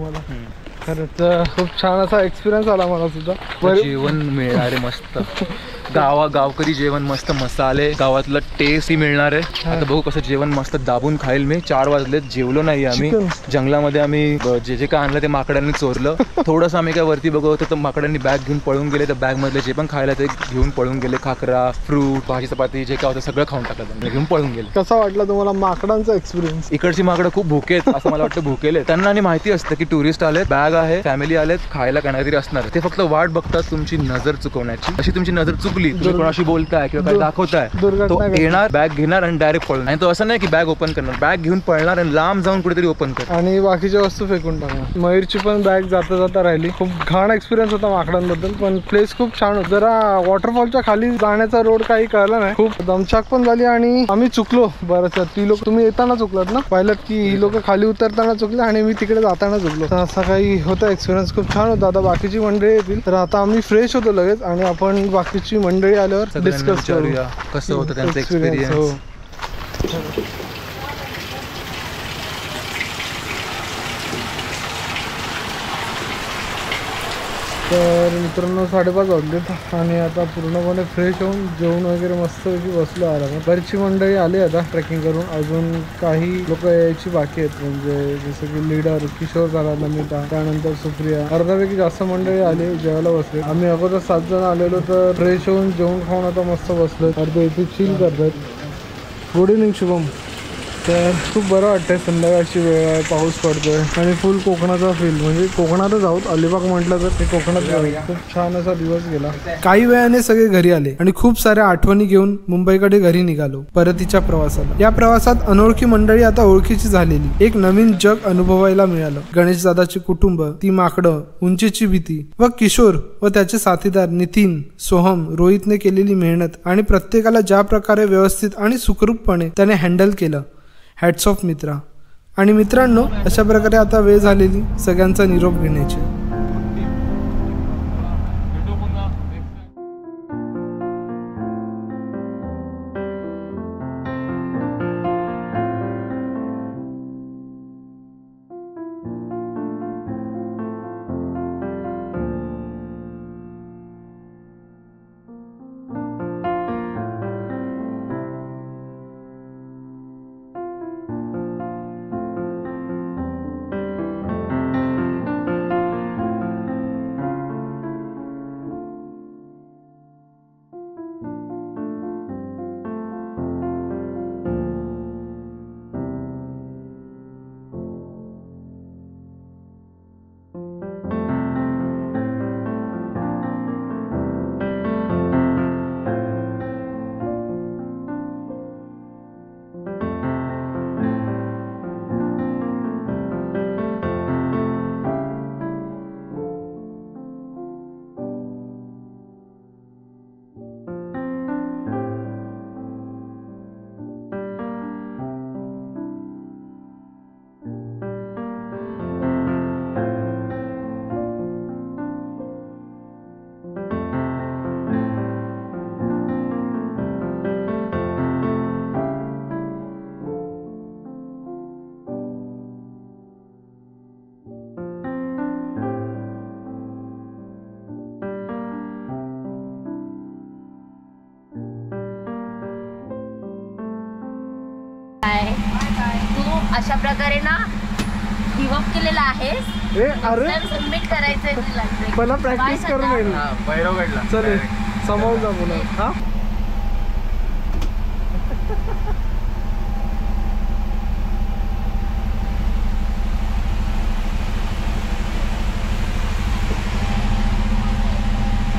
खरंच खूप छान असा एक्सपिरियन्स आला मला सुद्धा. जेवण मिळणार आहे मस्त. गावा गावकरी जेवण मस्त, मसाले गावातलं टेस्ट ही मिळणार आहे. आता बघू कसं जेवण मस्त दाबून खाईल मी. चार वाजलेत, जेवलो नाही आम्ही. जंगलामध्ये आम्ही जे जे काय आणलं ते माकडांनी चोरलं. थोडंसं आम्ही काय वरती बघू होतं तर माकडांनी बॅग घेऊन पळून गेले. तर बॅग मधले जे पण खायला ते घेऊन पळून गेले. खाकरा, फ्रूट, भाजी चपाती जे काय होतं सगळं खाऊन टाकलं, घेऊन पळून गेले. कसा वाटला तुम्हाला माकडांचा एक्सपिरियन्स? इकडची माकडं खूप भुकेत असं मला वाटतं. भुकेले त्यांना आणि माहिती असतं की टुरिस्ट आले, बॅग आहे, फॅमिली आलेत, खायला काहीतरी असणार. ते फक्त वाट बघतात तुमची नजर चुकवण्याची. अशी तुमची नजर चुकली, तुम्ही कोणाशी बोलताय किंवा काय दाखवताय, तो येणार बॅग घेणार आणि डायरेक्ट पळून. आणि तो असं नाही की बॅग ओपन करणार, बॅग घेऊन पळणार आणि लांब जाऊन कुठेतरी ओपन करणार आणि बाकीच्या वस्तू फेकून टाकणार. मयूरची पण बॅग जाता जाता राहिली. खूप घाण एक्सपिरियन्स होता माकडांबद्दल, पण प्लेस खूप छान होता. जरा वॉटरफॉलच्या खाली जाण्याचा रोड काही कळला नाही. खूप दमछाक पण झाली आणि आम्ही चुकलो बरंच. ती लोक तुम्ही येताना चुकलात ना, पाहिलं की ही लोक खाली उतरताना चुकले आणि मी तिकडे जाताना चुकलो. तर असा काही होता एक्सपिरियन्स. खूप छान होता. आता बाकीची मंडळी येतील तर आता आम्ही फ्रेश होतो लगेच आणि आपण बाकीची मंडळी आल्यावर डिस्कस करूया कसं होतं त्यांचं एक्सपिरियन्स. तर मित्रांनो साडेपाच वाजलेत आणि आता पूर्णपणे फ्रेश होऊन जेवण वगैरे मस्तपैकी बसलो आला. बरीचशी मंडळी आली आता ट्रेकिंग करून. अजून काही लोक यायची बाकी आहेत, म्हणजे जसं की लीडर किशोर झाला, नमिता, त्यानंतर सुप्रिया. अर्ध्यापैकी जास्त मंडळी आली, जेवायला बसले. आम्ही अगोदर सात जण आलेलो तर फ्रेश होऊन जेवण खाऊन आता मस्त बसलो. अर्धे इथे चिल करतात. Good evening Shubham. तर खूप बरं वाटतंय. संध्याकाळची वेळ आहे, पाऊस पडतोय आणि फुल कोकणाचा फील. म्हणजे कोकणातच आहोत. अलिबाग म्हटलं तर ते कोकणात आहे. खूप छान असा दिवस गेला. काही वेळाने सगळे घरी आले आणि खूप साऱ्या आठवणी घेऊन मुंबईकडे घरी निघालो परतीच्या प्रवासाला. या प्रवासात अनोळखी मंडळी आता ओळखीची झालेली. एक नवीन जग अनुभवायला मिळालं. गणेश दादाचे कुटुंब, ती माकडं, उंचीची भीती व किशोर व त्याचे साथीदार नितीन, सोहम, रोहितने केलेली मेहनत आणि प्रत्येकाला ज्या प्रकारे व्यवस्थित आणि सुखरूपपणे त्याने हँडल केलं. हॅट्स ऑफ मित्रा. आणि मित्रांनो, अशा प्रकारे आता वेळ झालेली सगळ्यांचा निरोप घेण्याची. प्रकारे ना गिव्हअप केलेला आहेस. ए अरे सबमिट करायचंय तुला. मला प्रॅक्टिस करून येईल. भैरवगडला चल समोर जा पुन्हा. हा